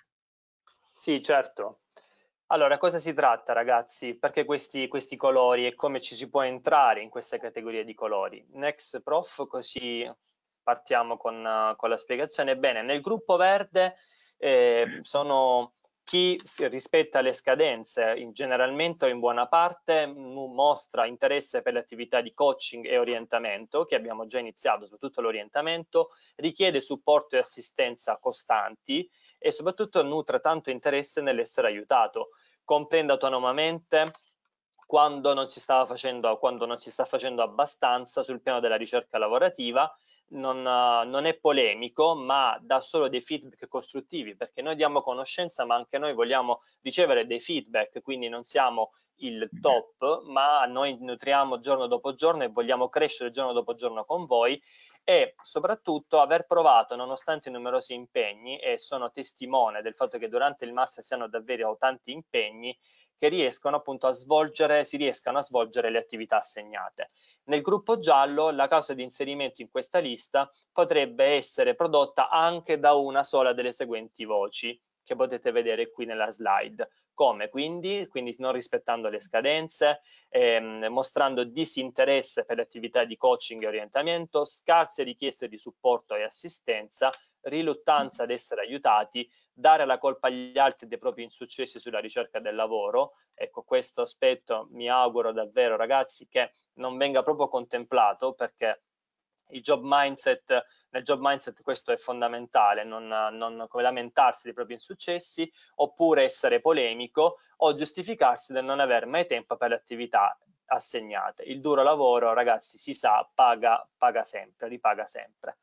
S8: Sì, certo. Allora, cosa si tratta, ragazzi? Perché questi colori e come ci si può entrare in queste categorie di colori? Next, prof, così partiamo con la spiegazione. Bene, nel gruppo verde sono chi rispetta le scadenze, generalmente o in buona parte mostra interesse per le attività di coaching e orientamento, che abbiamo già iniziato, soprattutto l'orientamento, richiede supporto e assistenza costanti e soprattutto nutre tanto interesse nell'essere aiutato, comprende autonomamente quando non si sta facendo abbastanza sul piano della ricerca lavorativa, non è polemico, ma dà solo dei feedback costruttivi, perché noi diamo conoscenza, ma anche noi vogliamo ricevere dei feedback, quindi non siamo il top, ma noi nutriamo giorno dopo giorno e vogliamo crescere giorno dopo giorno con voi, e soprattutto aver provato, nonostante i numerosi impegni, e sono testimone del fatto che durante il master si hanno davvero tanti impegni, che riescano appunto si riescano a svolgere le attività assegnate. Nel gruppo giallo la causa di inserimento in questa lista potrebbe essere prodotta anche da una sola delle seguenti voci, che potete vedere qui nella slide. Come quindi non rispettando le scadenze, mostrando disinteresse per le attività di coaching e orientamento, scarse richieste di supporto e assistenza, riluttanza ad essere aiutati, dare la colpa agli altri dei propri insuccessi sulla ricerca del lavoro. Ecco, questo aspetto mi auguro davvero, ragazzi, che non venga proprio contemplato, perché nel job mindset questo è fondamentale, non come lamentarsi dei propri insuccessi, oppure essere polemico o giustificarsi del non aver mai tempo per le attività assegnate. Il duro lavoro, ragazzi, si sa, paga sempre, ripaga sempre.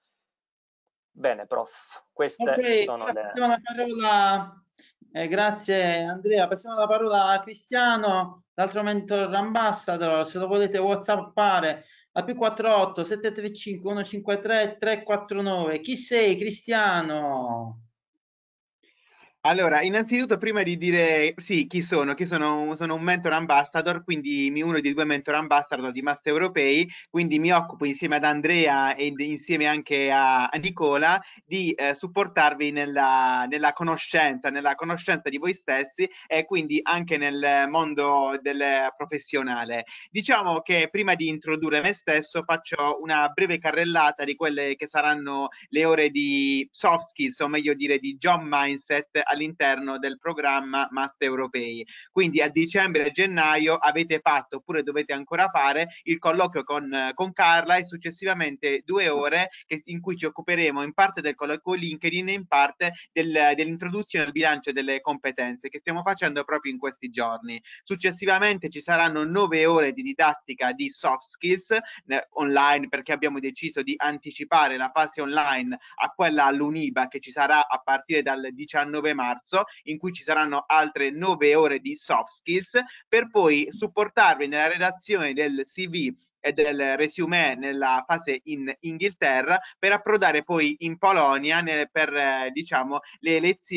S8: Bene, prof, queste sono le...
S2: Passiamo la parola, grazie Andrea, passiamo la parola a Cristiano, l'altro Mentor Ambassador. Se lo volete whatsappare a +48 735 153 349. Chi sei, Cristiano?
S9: Allora, innanzitutto, prima di dire sì, chi sono? Sono un mentor ambassador, quindi uno dei 2 mentor ambassador di Master Europei, quindi mi occupo insieme ad Andrea e insieme anche a Nicola di supportarvi nella conoscenza di voi stessi e quindi anche nel mondo del professionale. Diciamo che prima di introdurre me stesso faccio una breve carrellata di quelle che saranno le ore di soft skills, o meglio dire di job mindset all'interno del programma Master Europei. Quindi a dicembre e gennaio avete fatto, oppure dovete ancora fare, il colloquio con Carla e successivamente 2 ore in cui ci occuperemo in parte del colloquio LinkedIn e in parte dell'introduzione al bilancio delle competenze che stiamo facendo proprio in questi giorni. Successivamente ci saranno 9 ore di didattica di soft skills online, perché abbiamo deciso di anticipare la fase online a quella all'Uniba che ci sarà a partire dal 19 marzo, in cui ci saranno altre 9 ore di soft skills, per poi supportarvi nella redazione del CV e del resume nella fase in Inghilterra, per approdare poi in Polonia per diciamo le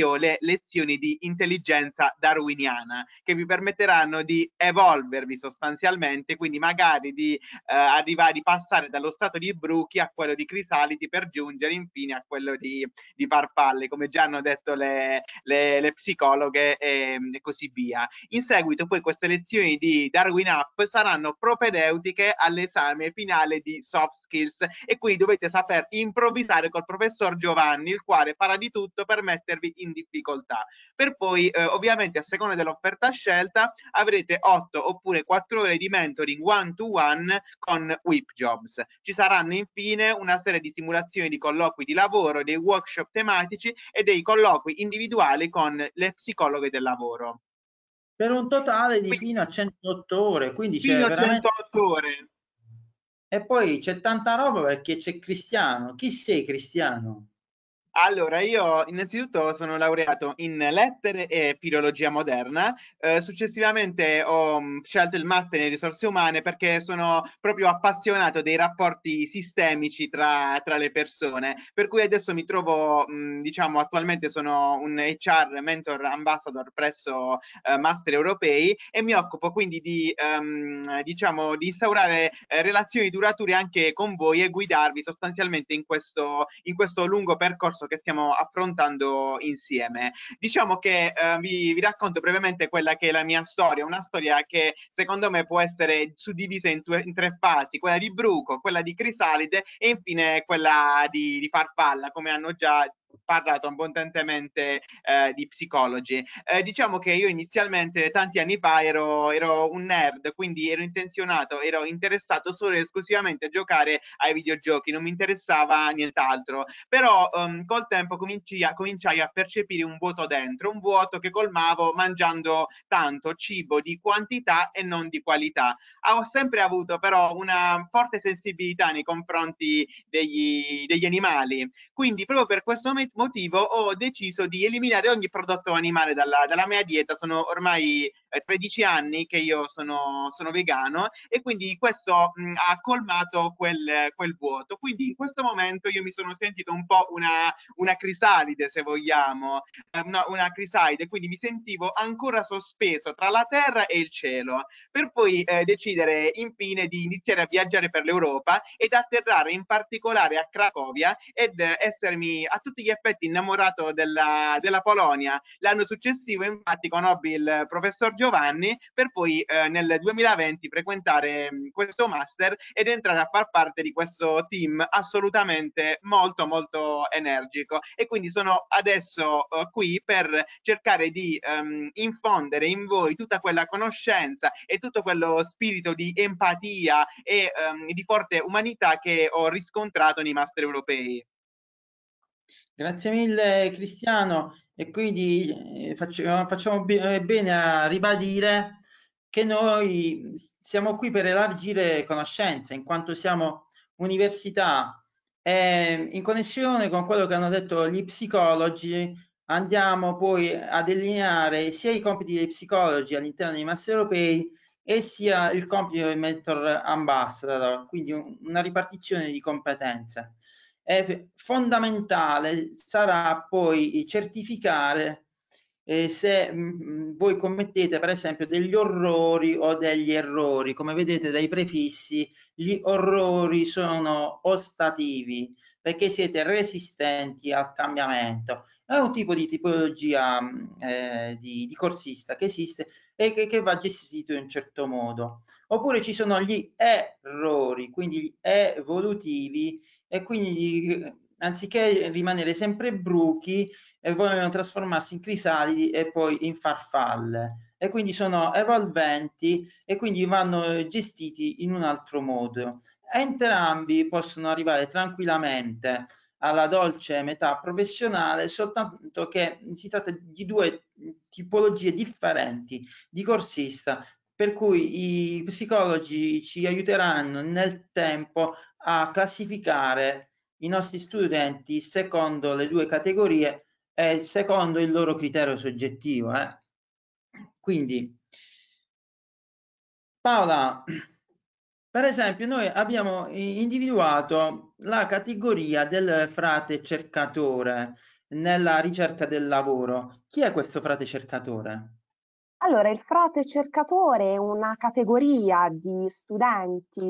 S9: lezioni di intelligenza darwiniana, che vi permetteranno di evolvervi sostanzialmente, quindi magari di di passare dallo stato di bruchi a quello di crisalidi, per giungere infine a quello di farfalle, come già hanno detto le psicologhe e così via. In seguito poi queste lezioni di Darwin Up saranno propedeutiche all'esame finale di soft skills, e quindi dovete saper improvvisare col professor Giovanni, il quale farà di tutto per mettervi in difficoltà. Per poi ovviamente, a seconda dell'offerta scelta, avrete 8 oppure 4 ore di mentoring one to one con WIP Jobs. Ci saranno infine una serie di simulazioni di colloqui di lavoro, dei workshop tematici e dei colloqui individuali con le psicologhe del lavoro.
S2: Per un totale di fino a 108 ore, quindi c'è
S9: fino a
S2: veramente...
S9: 108 ore.
S2: E poi c'è tanta roba perché c'è Cristiano. Chi sei, Cristiano?
S9: Allora, io innanzitutto sono laureato in lettere e filologia moderna, successivamente ho scelto il master in risorse umane perché sono proprio appassionato dei rapporti sistemici tra le persone, per cui adesso mi trovo, diciamo, attualmente sono un HR mentor ambassador presso Master Europei, e mi occupo quindi di, diciamo, di instaurare relazioni durature anche con voi e guidarvi sostanzialmente in questo lungo percorso che stiamo affrontando insieme. Diciamo che vi racconto brevemente quella che è la mia storia, una storia che secondo me può essere suddivisa in 3 fasi: quella di bruco, quella di crisalide e infine quella di farfalla, come hanno già parlato abbondantemente di psicologi. Diciamo che io inizialmente, tanti anni fa, ero un nerd, quindi ero interessato solo e esclusivamente a giocare ai videogiochi, non mi interessava nient'altro. Però col tempo cominciai a percepire un vuoto dentro, un vuoto che colmavo mangiando tanto cibo di quantità e non di qualità. Ho sempre avuto però una forte sensibilità nei confronti degli animali, quindi proprio per questo motivo ho deciso di eliminare ogni prodotto animale dalla mia dieta. Sono ormai 13 anni che io sono vegano, e quindi questo ha colmato quel vuoto. Quindi in questo momento io mi sono sentito un po' una crisalide, se vogliamo, una crisalide, quindi mi sentivo ancora sospeso tra la terra e il cielo, per poi decidere infine di iniziare a viaggiare per l'Europa ed atterrare in particolare a Cracovia ed essermi a tutti gli effetti innamorato della Polonia. L'anno successivo infatti conobbi il professor Giovanni, per poi nel 2020 frequentare questo master ed entrare a far parte di questo team assolutamente molto molto energico. E quindi sono adesso qui per cercare di infondere in voi tutta quella conoscenza e tutto quello spirito di empatia e di forte umanità che ho riscontrato nei master europei.
S2: Grazie mille Cristiano, e quindi facciamo bene a ribadire che noi siamo qui per elargire conoscenza, in quanto siamo università, e in connessione con quello che hanno detto gli psicologi andiamo poi a delineare sia i compiti dei psicologi all'interno dei master europei e sia il compito del mentor ambassador, quindi una ripartizione di competenze. Fondamentale sarà poi certificare se voi commettete per esempio degli orrori o degli errori. Come vedete dai prefissi, gli orrori sono ostativi perché siete resistenti al cambiamento. È un tipo di tipologia di corsista che esiste e che va gestito in un certo modo. Oppure ci sono gli errori, quindi gli evolutivi, e quindi anziché rimanere sempre bruchi vogliono trasformarsi in crisalidi e poi in farfalle, e quindi sono evolventi e quindi vanno gestiti in un altro modo. Entrambi possono arrivare tranquillamente alla dolce metà professionale, soltanto che si tratta di due tipologie differenti di corsista, per cui i psicologi ci aiuteranno nel tempo a classificare i nostri studenti secondo le due categorie e secondo il loro criterio soggettivo. Quindi, Paola, per esempio, noi abbiamo individuato la categoria del frate cercatore nella ricerca del lavoro. Chi è questo frate cercatore?
S6: Allora, il frate cercatore è una categoria di studenti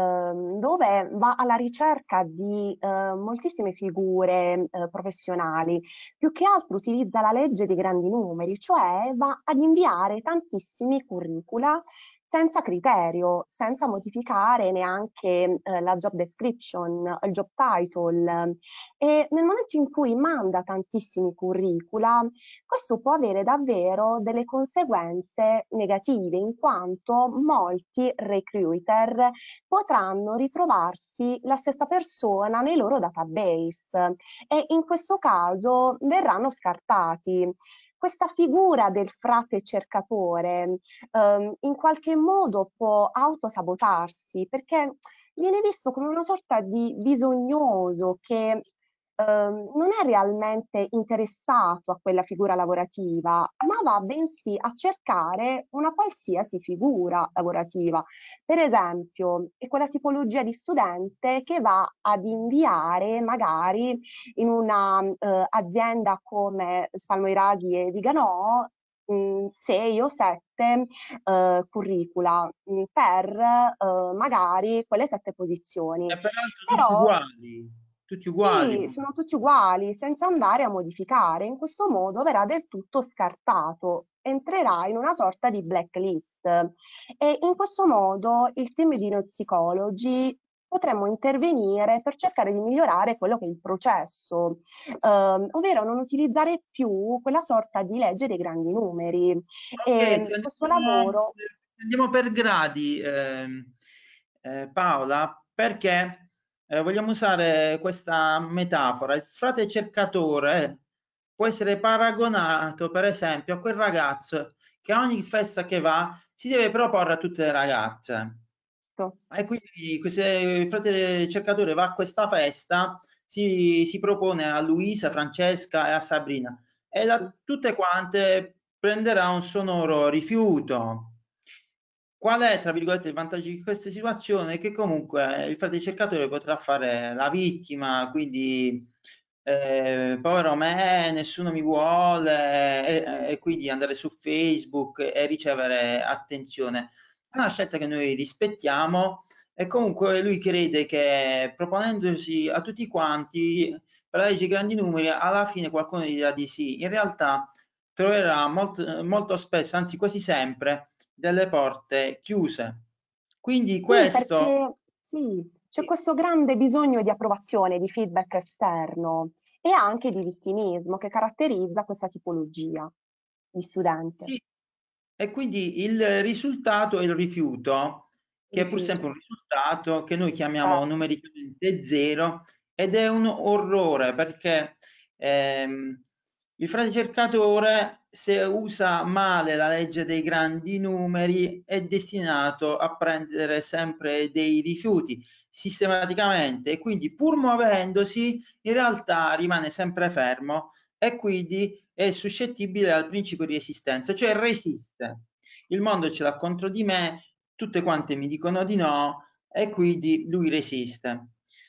S6: dove va alla ricerca di moltissime figure professionali. Più che altro utilizza la legge dei grandi numeri, cioè va ad inviare tantissimi curricula senza criterio, senza modificare neanche la job description, il job title. E nel momento in cui manda tantissimi curricula, questo può avere davvero delle conseguenze negative, in quanto molti recruiter potranno ritrovarsi la stessa persona nei loro database e in questo caso verranno scartati. Questa figura del frate cercatore in qualche modo può autosabotarsi, perché viene visto come una sorta di bisognoso che non è realmente interessato a quella figura lavorativa, ma va bensì a cercare una qualsiasi figura lavorativa. Per esempio, è quella tipologia di studente che va ad inviare magari in una azienda come Salmoiraghi e Viganò 6 o 7 curricula per magari quelle 7 posizioni.
S2: E peraltro
S6: Però
S2: tutti uguali.
S6: sì, sono tutti uguali, senza andare a modificare. In questo modo verrà del tutto scartato, entrerà in una sorta di blacklist. E in questo modo il team di neuropsicologi potremmo intervenire per cercare di migliorare quello che è il processo, ovvero non utilizzare più quella sorta di legge dei grandi numeri. E questo lavoro...
S2: Andiamo per gradi, Paola, perché vogliamo usare questa metafora. Il frate cercatore può essere paragonato, per esempio, a quel ragazzo che a ogni festa che va si deve proporre a tutte le ragazze. E quindi il frate cercatore va a questa festa, si propone a Luisa, Francesca e a Sabrina, e da tutte quante prenderà un sonoro rifiuto. Qual è, tra virgolette, il vantaggio di questa situazione? Che comunque il frate cercatore potrà fare la vittima, quindi povero me, nessuno mi vuole, e quindi andare su Facebook e ricevere attenzione. È una scelta che noi rispettiamo, e comunque lui crede che proponendosi a tutti quanti per la legge dei grandi numeri, alla fine qualcuno gli dirà di sì. In realtà troverà molto spesso, anzi quasi sempre, delle porte chiuse. Quindi questo...
S6: Sì, perché sì, c'è questo grande bisogno di approvazione, di feedback esterno e anche di vittimismo che caratterizza questa tipologia di studente.
S2: Sì. E quindi il risultato è il rifiuto, che è pur sempre un risultato che noi chiamiamo numericamente 0, ed è un orrore perché il frate cercatore, se usa male la legge dei grandi numeri, è destinato a prendere sempre dei rifiuti sistematicamente, e quindi pur muovendosi in realtà rimane sempre fermo e quindi è suscettibile al principio di resistenza, cioè resiste. Il mondo ce l'ha contro di me, tutte quante mi dicono di no, e quindi lui resiste.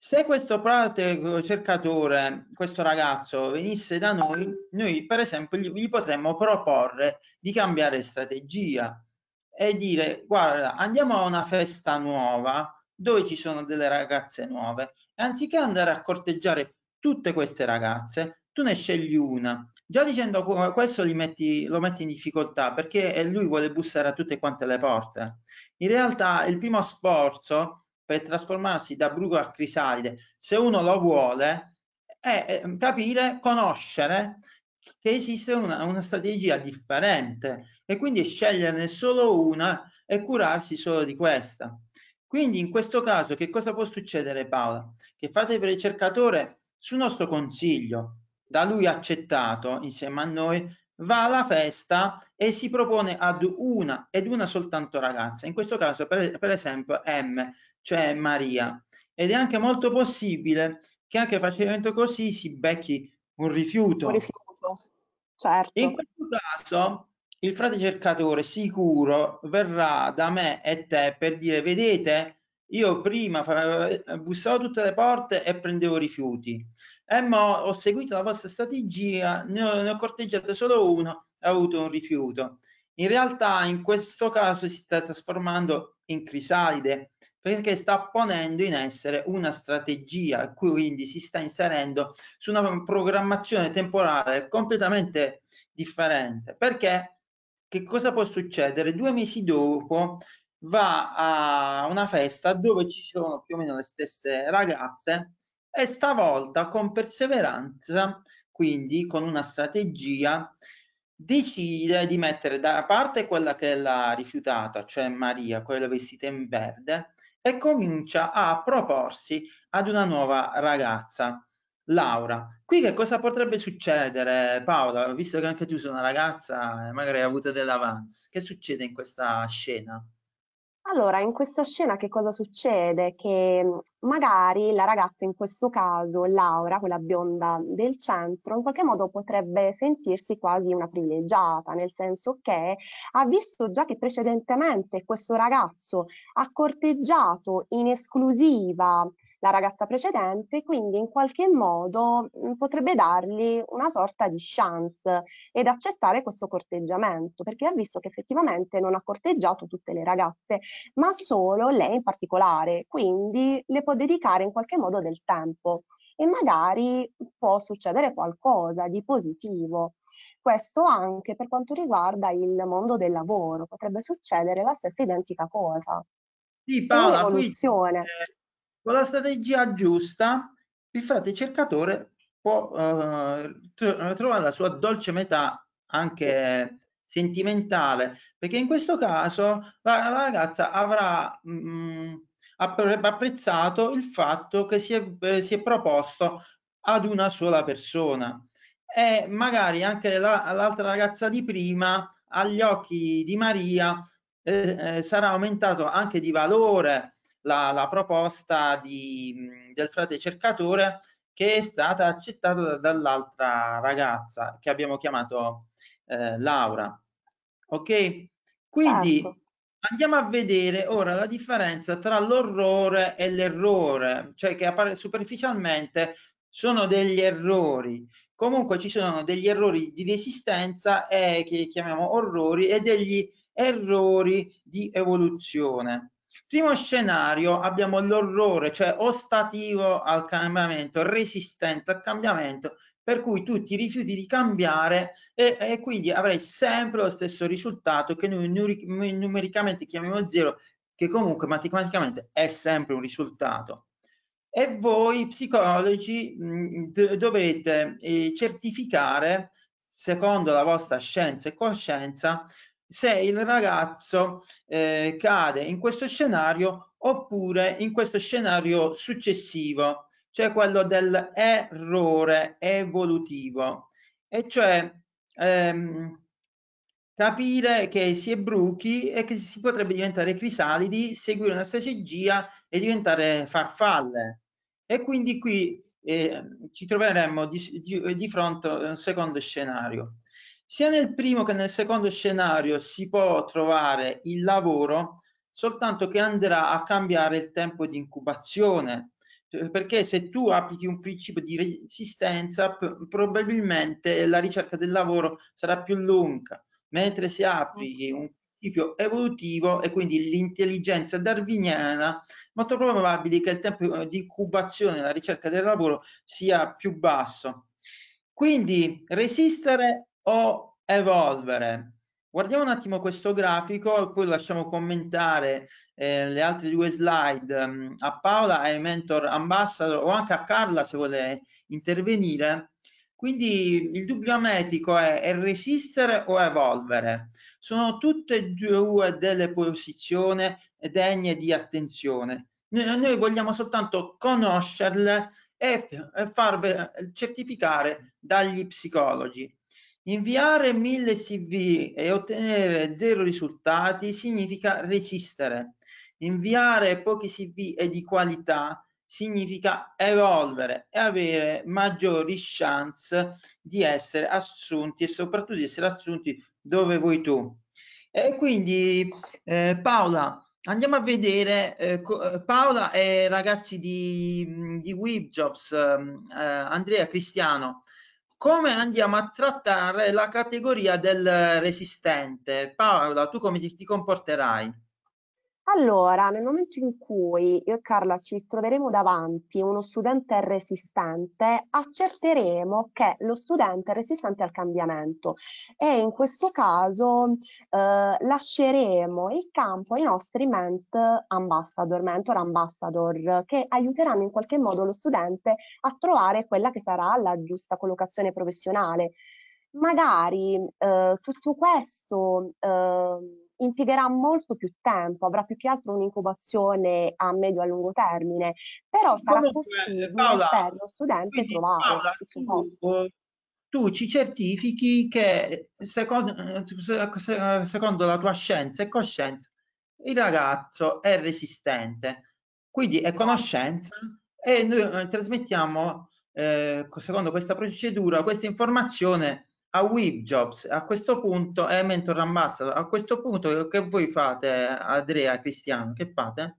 S2: Se questo pratico cercatore, questo ragazzo venisse da noi per esempio gli potremmo proporre di cambiare strategia e dire: guarda, andiamo a una festa nuova dove ci sono delle ragazze nuove e anziché andare a corteggiare tutte queste ragazze, tu ne scegli una. Già dicendo questo lo metti in difficoltà, perché lui vuole bussare a tutte quante le porte. In realtà il primo sforzo per trasformarsi da bruco a crisalide, se uno lo vuole, è capire, conoscere che esiste una strategia differente e quindi sceglierne solo una e curarsi solo di questa. Quindi in questo caso che cosa può succedere, Paola? Che fate per il ricercatore, su nostro consiglio, da lui accettato insieme a noi, va alla festa e si propone ad una ed una soltanto ragazza, in questo caso per esempio M, cioè Maria, ed è anche molto possibile che anche facendo così si becchi un rifiuto.
S6: Un rifiuto, certo.
S2: In questo caso il frate cercatore sicuro verrà da me e te per dire: vedete, io prima bussavo tutte le porte e prendevo rifiuti, e mo ho seguito la vostra strategia, ne ho corteggiato solo uno e ho avuto un rifiuto. In realtà in questo caso si sta trasformando in crisalide, perché sta ponendo in essere una strategia, quindi si sta inserendo su una programmazione temporale completamente differente. Perché che cosa può succedere? 2 mesi dopo va a una festa dove ci sono più o meno le stesse ragazze e stavolta con perseveranza, quindi con una strategia, decide di mettere da parte quella che l'ha rifiutata, cioè Maria, quella vestita in verde, e comincia a proporsi ad una nuova ragazza, Laura. Qui che cosa potrebbe succedere, Paola, visto che anche tu sei una ragazza e magari hai avuto dell'avance? Che succede in questa scena?
S6: Allora, in questa scena che cosa succede? Che magari la ragazza, in questo caso Laura, quella bionda del centro, in qualche modo potrebbe sentirsi quasi una privilegiata, nel senso che ha visto già che precedentemente questo ragazzo ha corteggiato in esclusiva la ragazza precedente, quindi in qualche modo potrebbe dargli una sorta di chance ed accettare questo corteggiamento, perché ha visto che effettivamente non ha corteggiato tutte le ragazze, ma solo lei in particolare, quindi le può dedicare in qualche modo del tempo e magari può succedere qualcosa di positivo. Questo anche per quanto riguarda il mondo del lavoro, potrebbe succedere la stessa identica cosa.
S2: Sì,
S6: È
S2: Paola, quindi
S6: un'evoluzione.
S2: con la strategia giusta il frate cercatore può trovare la sua dolce metà anche sentimentale, perché in questo caso la ragazza avrà apprezzato il fatto che si è proposto ad una sola persona e magari anche l'altra ragazza di prima agli occhi di Maria sarà aumentato anche di valore la proposta del frate cercatore, che è stata accettata dall'altra ragazza che abbiamo chiamato Laura. Ok? Quindi
S6: Certo.
S2: andiamo a vedere ora la differenza tra l'orrore e l'errore, cioè che appare superficialmente sono degli errori. Comunque ci sono degli errori di resistenza che chiamiamo orrori e degli errori di evoluzione. Primo scenario abbiamo l'orrore, cioè ostativo al cambiamento, resistente al cambiamento, per cui tu ti rifiuti di cambiare e quindi avrai sempre lo stesso risultato che noi numericamente chiamiamo 0, che comunque matematicamente è sempre un risultato. E voi psicologi dovrete certificare, secondo la vostra scienza e coscienza, se il ragazzo cade in questo scenario oppure in questo scenario successivo, cioè quello dell'errore evolutivo, e cioè capire che si è bruchi e che si potrebbe diventare crisalidi, seguire una strategia e diventare farfalle. E quindi qui ci troveremmo di fronte a un secondo scenario. Sia nel primo che nel secondo scenario si può trovare il lavoro, soltanto che andrà a cambiare il tempo di incubazione, perché se tu applichi un principio di resistenza, probabilmente la ricerca del lavoro sarà più lunga, mentre se applichi un principio evolutivo e quindi l'intelligenza darwiniana, molto probabile che il tempo di incubazione nella ricerca del lavoro sia più basso. Quindi resistere o evolvere? Guardiamo un attimo questo grafico e poi lasciamo commentare le altre due slide a Paola, ai mentor ambassador o anche a Carla se vuole intervenire. Quindi il dubbio etico è resistere o evolvere? Sono tutte e due delle posizioni degne di attenzione. Noi vogliamo soltanto conoscerle e farve certificare dagli psicologi. Inviare 1000 CV e ottenere 0 risultati significa resistere. Inviare pochi CV e di qualità significa evolvere e avere maggiori chance di essere assunti e soprattutto di essere assunti dove vuoi tu. E quindi Paola, andiamo a vedere Paola e ragazzi di WebJobs, Andrea, Cristiano, come andiamo a trattare la categoria del resistente. Paola, tu come ti comporterai?
S6: Allora, nel momento in cui io e Carla ci troveremo davanti uno studente resistente, accerteremo che lo studente è resistente al cambiamento e in questo caso lasceremo il campo ai nostri mentor ambassador, che aiuteranno in qualche modo lo studente a trovare quella che sarà la giusta collocazione professionale. Magari tutto questo impiegherà molto più tempo, avrà più che altro un'incubazione a medio e a lungo termine, però sarà possibile
S2: Paola,
S6: per lo studente trovare
S2: Paola,
S6: il suo posto.
S2: tu ci certifichi che secondo la tua scienza e coscienza il ragazzo è resistente, quindi è conoscenza e noi trasmettiamo secondo questa procedura questa informazione a WebJobs. A questo punto è mentor ambassador. A questo punto che voi fate, Andrea, Cristiano, che fate?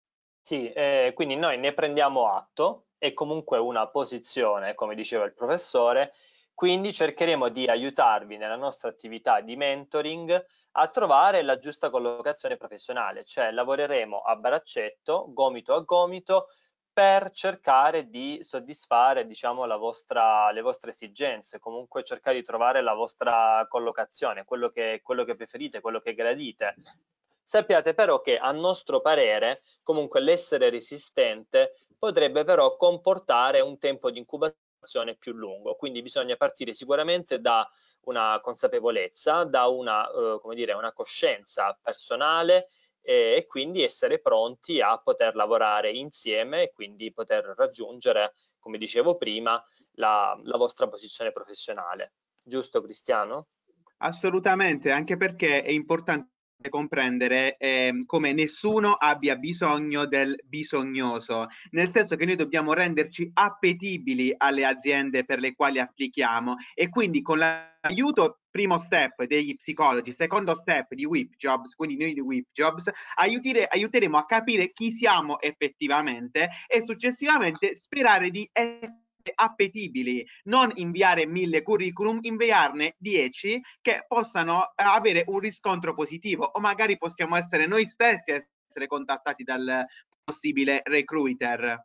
S8: Sì, quindi noi ne prendiamo atto, è comunque una posizione, come diceva il professore, quindi cercheremo di aiutarvi nella nostra attività di mentoring a trovare la giusta collocazione professionale, cioè lavoreremo a braccetto, gomito a gomito, per cercare di soddisfare, diciamo, le vostre esigenze, comunque cercare di trovare la vostra collocazione, quello che preferite, quello che gradite. Sappiate però che a nostro parere comunque l'essere resistente potrebbe però comportare un tempo di incubazione più lungo, quindi bisogna partire sicuramente da una consapevolezza, da una, come dire, una coscienza personale e quindi essere pronti a poter lavorare insieme e quindi poter raggiungere, come dicevo prima, la vostra posizione professionale. Giusto, Cristiano?
S9: Assolutamente, anche perché è importante comprendere come nessuno abbia bisogno del bisognoso, nel senso che noi dobbiamo renderci appetibili alle aziende per le quali applichiamo e quindi con l'aiuto, primo step degli psicologi, secondo step di WebJobs, quindi noi di WebJobs, aiuteremo a capire chi siamo effettivamente e successivamente sperare di essere appetibili, non inviare 1000 curriculum, inviarne 10 che possano avere un riscontro positivo o magari possiamo essere noi stessi a essere contattati dal possibile recruiter.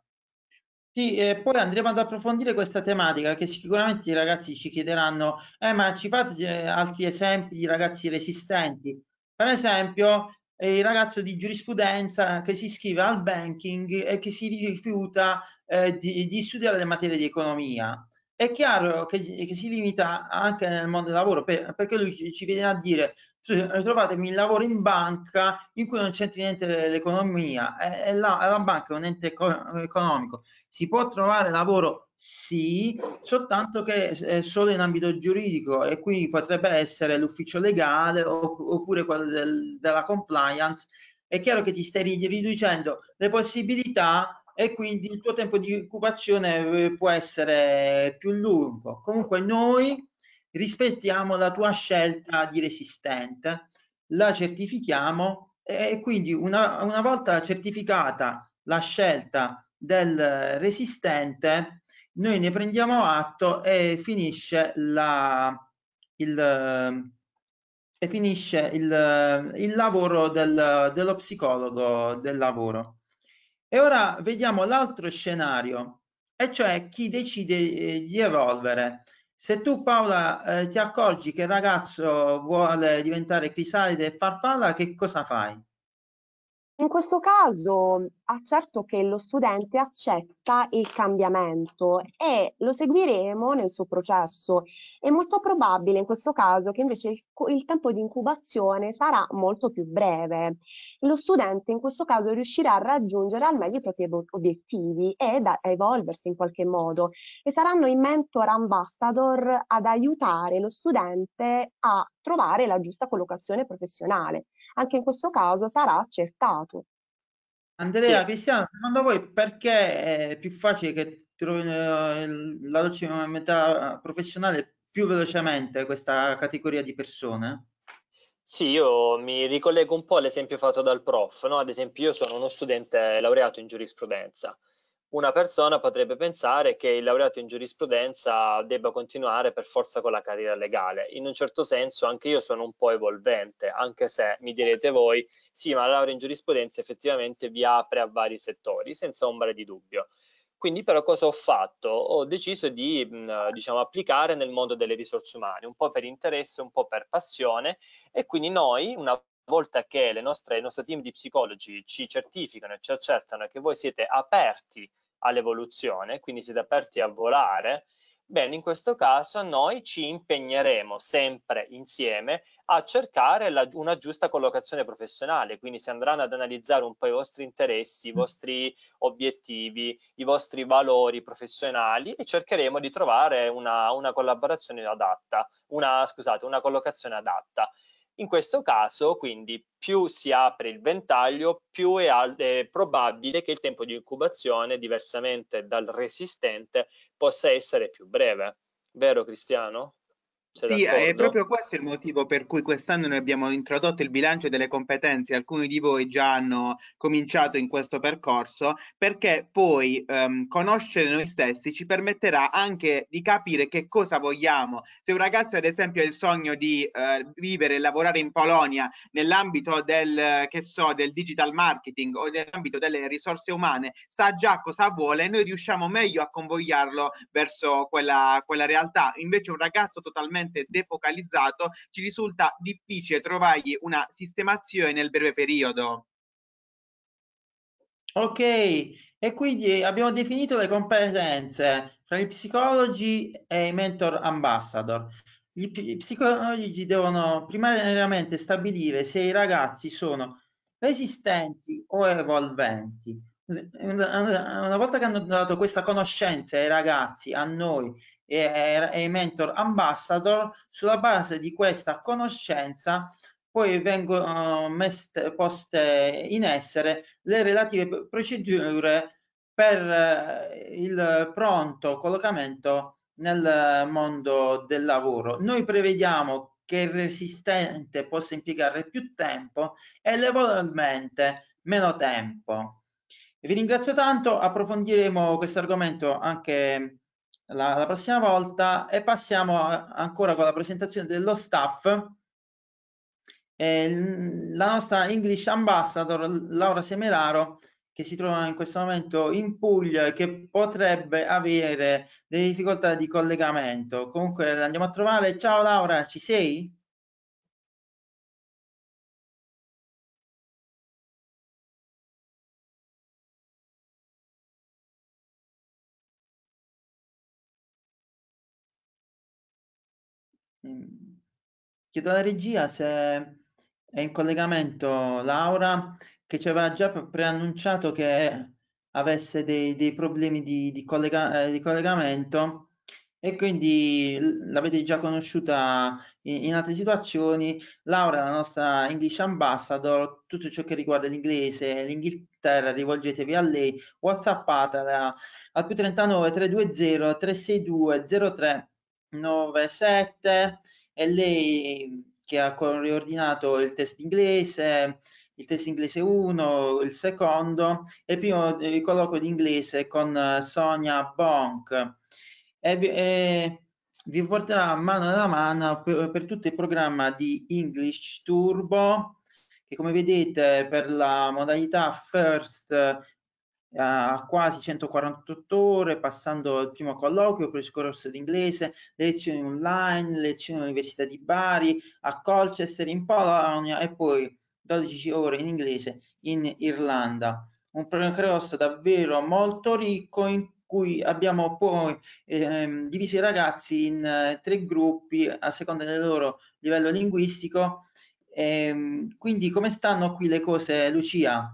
S2: Sì, e poi andremo ad approfondire questa tematica che sicuramente i ragazzi ci chiederanno, ma ci fate altri esempi di ragazzi resistenti? Per esempio, il ragazzo di giurisprudenza che si iscrive al banking e che si rifiuta di studiare le materie di economia. È chiaro che si limita anche nel mondo del lavoro, perché lui ci viene a dire trovatemi il lavoro in banca in cui non c'entri niente dell'economia, e la banca è un ente economico. Si può trovare lavoro? Sì, soltanto che è solo in ambito giuridico e qui potrebbe essere l'ufficio legale oppure quello della compliance. È chiaro che ti stai riducendo le possibilità e quindi il tuo tempo di occupazione può essere più lungo. Comunque noi rispettiamo la tua scelta di resistente, la certifichiamo e quindi una volta certificata la scelta del resistente, noi ne prendiamo atto e finisce il lavoro dello psicologo del lavoro. E ora vediamo l'altro scenario, e cioè chi decide di evolvere. Se tu, Paola, ti accorgi che il ragazzo vuole diventare crisalide e farfalla, che cosa fai?
S6: In questo caso accerto che lo studente accetta il cambiamento e lo seguiremo nel suo processo. È molto probabile in questo caso che invece il tempo di incubazione sarà molto più breve. Lo studente in questo caso riuscirà a raggiungere al meglio i propri obiettivi e a evolversi in qualche modo, e saranno i mentor ambassador ad aiutare lo studente a trovare la giusta collocazione professionale. Anche in questo caso sarà accertato.
S2: Andrea,
S8: Sì.
S2: Cristiano, secondo voi perché è più facile che trovi la doccia metà professionale più velocemente questa categoria di persone?
S8: Sì, io mi ricollego un po' all'esempio fatto dal prof, no? Ad esempio, io sono uno studente laureato in giurisprudenza. Una persona potrebbe pensare che il laureato in giurisprudenza debba continuare per forza con la carriera legale. In un certo senso anche io sono un po' evolvente, anche se mi direte voi, sì, ma la laurea in giurisprudenza effettivamente vi apre a vari settori, senza ombra di dubbio. Quindi però cosa ho fatto? Ho deciso di diciamo, applicare nel mondo delle risorse umane, un po' per interesse, un po' per passione, e quindi noi, una volta che il nostro team di psicologi ci certificano e ci accertano che voi siete aperti all'evoluzione, quindi siete aperti a volare, bene, in questo caso noi ci impegneremo sempre insieme a cercare una giusta collocazione professionale, quindi si andranno ad analizzare un po' i vostri interessi, i vostri obiettivi, i vostri valori professionali, e cercheremo di trovare una collaborazione adatta, una collocazione adatta. In questo caso, quindi, più si apre il ventaglio, più è probabile che il tempo di incubazione, diversamente dal resistente, possa essere più breve. Vero, Cristiano? Sei
S9: Sì, è
S8: d'accordo?
S9: proprio questo il motivo per cui quest'anno noi abbiamo introdotto il bilancio delle competenze. Alcuni di voi già hanno cominciato in questo percorso, perché poi conoscere noi stessi ci permetterà anche di capire che cosa vogliamo. Se un ragazzo, ad esempio, ha il sogno di vivere e lavorare in Polonia nell'ambito del digital marketing o nell'ambito delle risorse umane, sa già cosa vuole, noi riusciamo meglio a convogliarlo verso quella realtà. Invece un ragazzo totalmente defocalizzato, ci risulta difficile trovargli una sistemazione nel breve periodo.
S2: Ok, e quindi abbiamo definito le competenze fra gli psicologi e i mentor ambassador. Gli psicologi devono primariamente stabilire se i ragazzi sono resistenti o evolventi. Una volta che hanno dato questa conoscenza ai ragazzi, a noi e ai mentor ambassador, sulla base di questa conoscenza poi vengono poste in essere le relative procedure per il pronto collocamento nel mondo del lavoro. Noi prevediamo che il resistente possa impiegare più tempo e l'evolvente meno tempo. Vi ringrazio tanto, approfondiremo questo argomento anche la prossima volta e passiamo ancora con la presentazione dello staff. La nostra English Ambassador Laura Semeraro, che si trova in questo momento in Puglia e che potrebbe avere delle difficoltà di collegamento. Comunque la andiamo a trovare. Ciao Laura, ci sei? Chiedo alla regia se è in collegamento Laura, che ci aveva già preannunciato che avesse dei problemi di collegamento, e quindi l'avete già conosciuta in altre situazioni. Laura è la nostra English Ambassador, tutto ciò che riguarda l'inglese, l'Inghilterra, rivolgetevi a lei, whatsappatela al più 39 320 362 0397. È lei che ha riordinato il test inglese, il test inglese 1, il secondo, e il primo colloquio di inglese con Sonia Bonk. Vi porterà mano nella mano per tutto il programma di English Turbo, che come vedete per la modalità First a quasi 148 ore, passando il primo colloquio per il corso d'inglese, lezioni online, lezioni all'Università di Bari, a Colchester in Polonia e poi 12 ore in inglese in Irlanda. Un percorso davvero molto ricco in cui abbiamo poi diviso i ragazzi in 3 gruppi a seconda del loro livello linguistico. Quindi come stanno qui le cose, Lucia?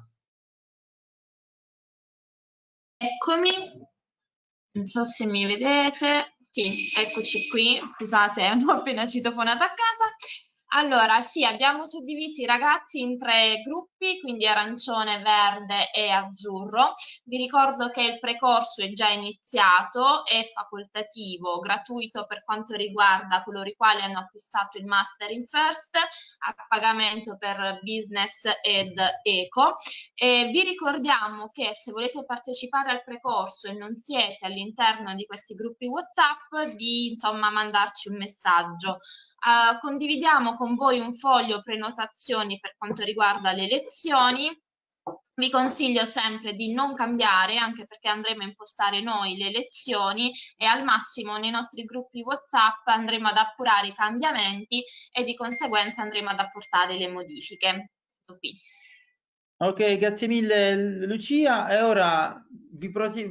S10: Eccomi, non so se mi vedete. Sì, eccoci qui. Scusate, ho appena citofonato a casa. Allora, sì, abbiamo suddiviso i ragazzi in 3 gruppi, quindi arancione, verde e azzurro. Vi ricordo che il precorso è già iniziato, è facoltativo, gratuito per quanto riguarda coloro i quali hanno acquistato il Master in First, a pagamento per Business ed Eco. E vi ricordiamo che se volete partecipare al precorso e non siete all'interno di questi gruppi WhatsApp, di insomma mandarci un messaggio. Condividiamo con voi un foglio prenotazioni per quanto riguarda le lezioni. Vi consiglio sempre di non cambiare, anche perché andremo a impostare noi le lezioni e al massimo nei nostri gruppi WhatsApp andremo ad appurare i cambiamenti e di conseguenza andremo ad apportare le modifiche. Qui.
S2: Ok, grazie mille Lucia, e ora vi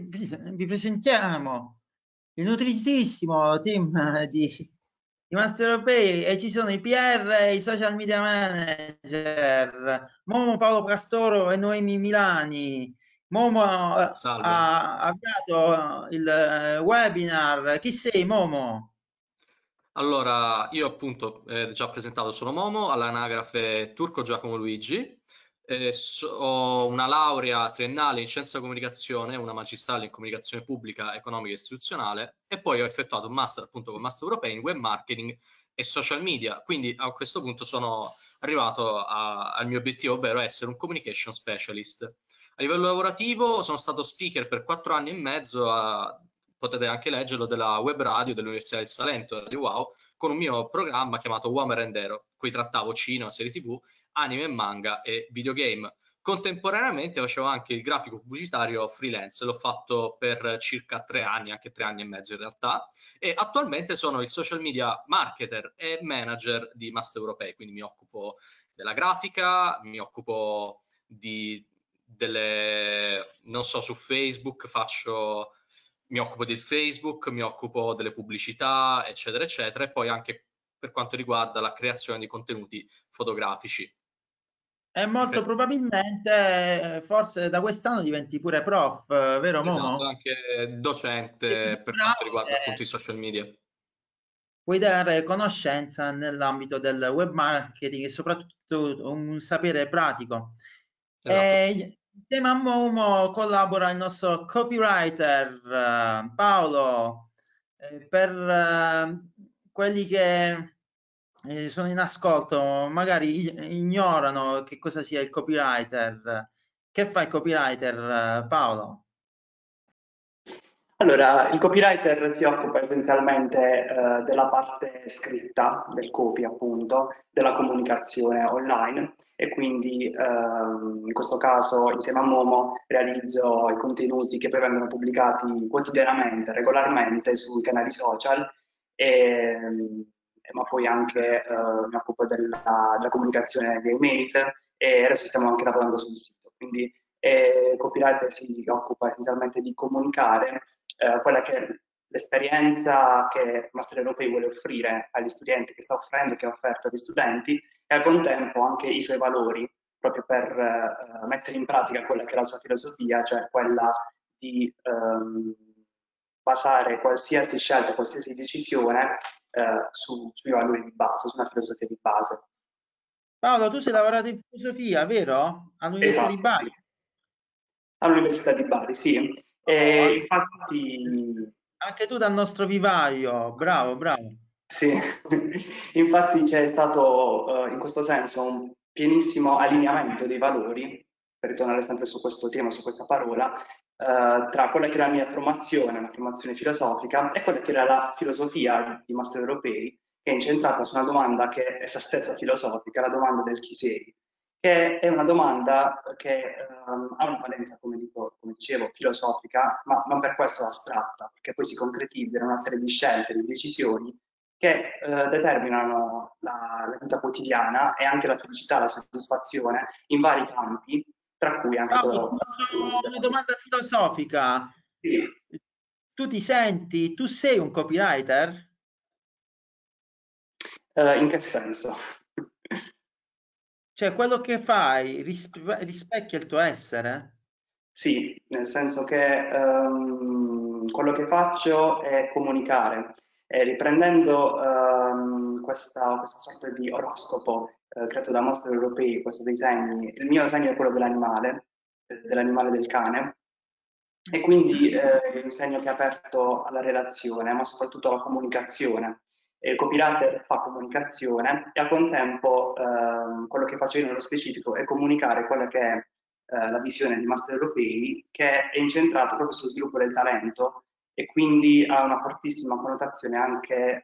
S2: presentiamo il nutritissimo team di Master Europei, e ci sono i PR, i social media manager, Momo, Paolo Pastoro e Noemi Milani. Momo ha avviato il webinar. Chi sei, Momo?
S1: Allora, io appunto già presentato, sono Momo, all'anagrafe Turco Giacomo Luigi. Ho una laurea triennale in scienza della comunicazione, una magistrale in comunicazione pubblica, economica e istituzionale, e poi ho effettuato un master appunto con Master Europeo in web marketing e social media. Quindi a questo punto sono arrivato al mio obiettivo, ovvero essere un communication specialist. A livello lavorativo sono stato speaker per 4 anni e mezzo, potete anche leggerlo, della web radio dell'Università del Salento, Radio Wow, con un mio programma chiamato Uomo e Rendero, cui trattavo cinema, serie TV, anime e manga e videogame. Contemporaneamente facevo anche il grafico pubblicitario freelance, l'ho fatto per circa 3 anni, anche 3 anni e mezzo in realtà, e attualmente sono il social media marketer e manager di Master Europei, quindi mi occupo della grafica, mi occupo non so, su Facebook mi occupo del Facebook, mi occupo delle pubblicità, eccetera, eccetera, e poi anche per quanto riguarda la creazione di contenuti fotografici.
S2: E molto probabilmente, forse da quest'anno diventi pure prof, vero Momo?
S1: Esatto, anche docente per quanto riguarda appunto i social media.
S2: Puoi dare conoscenza nell'ambito del web marketing e soprattutto un sapere pratico.
S1: Esatto.
S2: Insieme a Momo collabora il nostro copywriter Paolo, per quelli che sono in ascolto, magari ignorano che cosa sia il copywriter. Che fa il copywriter, Paolo?
S11: Allora, il copywriter si occupa essenzialmente della parte scritta, del copy appunto, della comunicazione online, e quindi in questo caso insieme a Momo realizzo i contenuti che poi vengono pubblicati quotidianamente, regolarmente sui canali social, ma poi anche mi occupo della comunicazione via email, e adesso stiamo anche lavorando sul sito. Quindi il copywriter si occupa essenzialmente di comunicare quella che è l'esperienza che Master Europei vuole offrire agli studenti, che sta offrendo, che ha offerto agli studenti, e al contempo anche i suoi valori, proprio per mettere in pratica quella che è la sua filosofia, cioè quella di basare qualsiasi scelta, qualsiasi decisione sui valori di base, su una filosofia di base.
S2: Paolo, tu sei lavorato in filosofia, vero? All'Università di Bari?
S11: Sì. All'Università di Bari, sì. E infatti...
S2: Anche tu dal nostro vivaio, bravo, bravo.
S11: Sì, infatti c'è stato in questo senso pienissimo allineamento dei valori, per ritornare sempre su questo tema, su questa parola, tra quella che era la mia formazione, una formazione filosofica, e quella che era la filosofia di Master Europei, che è incentrata su una domanda che è essa stessa filosofica, la domanda del chi sei, che è una domanda che ha una valenza, come dicevo, filosofica, ma non per questo astratta, perché poi si concretizza in una serie di scelte, di decisioni che determinano la vita quotidiana e anche la felicità, la soddisfazione in vari campi, tra cui anche
S2: Paolo, una domanda filosofica.
S11: Sì.
S2: Tu ti senti, tu sei un copywriter?
S11: In che senso?
S2: Cioè, quello che fai rispecchia il tuo essere?
S11: Sì, nel senso che quello che faccio è comunicare. E riprendendo questa sorta di oroscopo creato da Master Europei, questo dei segni, il mio segno è quello dell'animale del cane, e quindi è un segno che è aperto alla relazione, ma soprattutto alla comunicazione. E il copywriter fa comunicazione e al contempo quello che faccio io nello specifico è comunicare quella che è la visione di Master Europei, che è incentrata proprio sullo sviluppo del talento e quindi ha una fortissima connotazione anche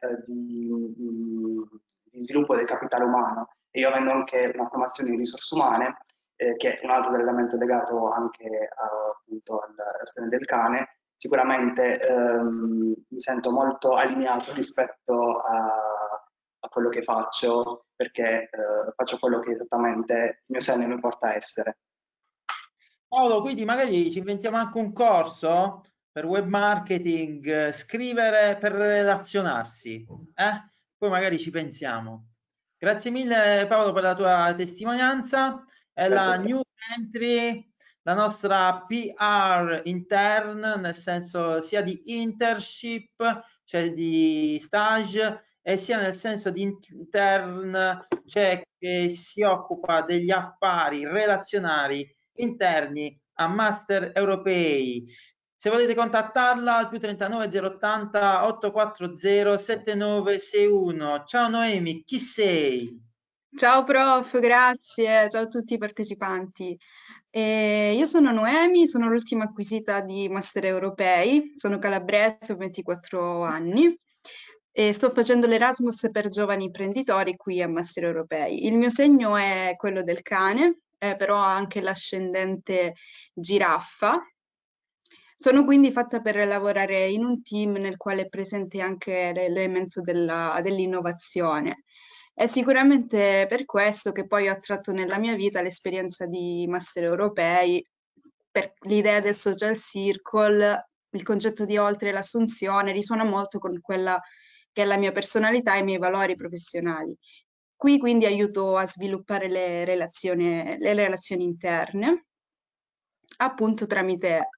S11: di sviluppo del capitale umano. E io avendo anche una formazione in risorse umane, che è un altro elemento legato anche appunto al segno del cane, sicuramente mi sento molto allineato rispetto a quello che faccio, perché faccio quello che esattamente il mio segno mi porta a essere.
S2: Paolo, quindi magari ci inventiamo anche un corso per web marketing, scrivere per relazionarsi, poi magari ci pensiamo. Grazie mille Paolo per la tua testimonianza. È la new entry, la nostra PR intern, nel senso sia di internship, cioè di stage, e sia nel senso di intern, cioè che si occupa degli affari relazionari interni a Master Europei. Se volete contattarla al +39 080 840 7961. Ciao Noemi, chi sei?
S12: Ciao prof, grazie, ciao a tutti i partecipanti. Io sono Noemi, sono l'ultima acquisita di Master Europei, sono calabrese, ho 24 anni e sto facendo l'Erasmus per giovani imprenditori qui a Master Europei. Il mio segno è quello del cane, però ha anche l'ascendente giraffa. Sono quindi fatta per lavorare in un team nel quale è presente anche l'elemento dell'innovazione. È sicuramente per questo che poi ho attratto nella mia vita l'esperienza di Master Europei, per l'idea del social circle, il concetto di oltre l'assunzione, risuona molto con quella che è la mia personalità e i miei valori professionali. Qui quindi aiuto a sviluppare le relazioni interne, appunto tramite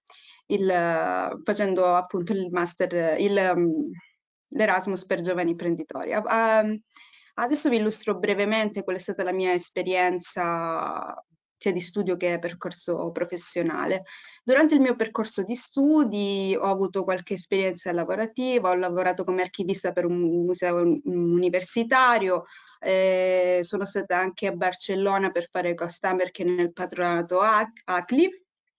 S12: facendo appunto il master, l'Erasmus per giovani imprenditori. Adesso vi illustro brevemente qual è stata la mia esperienza sia di studio che percorso professionale. Durante il mio percorso di studi ho avuto qualche esperienza lavorativa, ho lavorato come archivista per un museo universitario, sono stata anche a Barcellona per fare customer care nel patronato ACLI.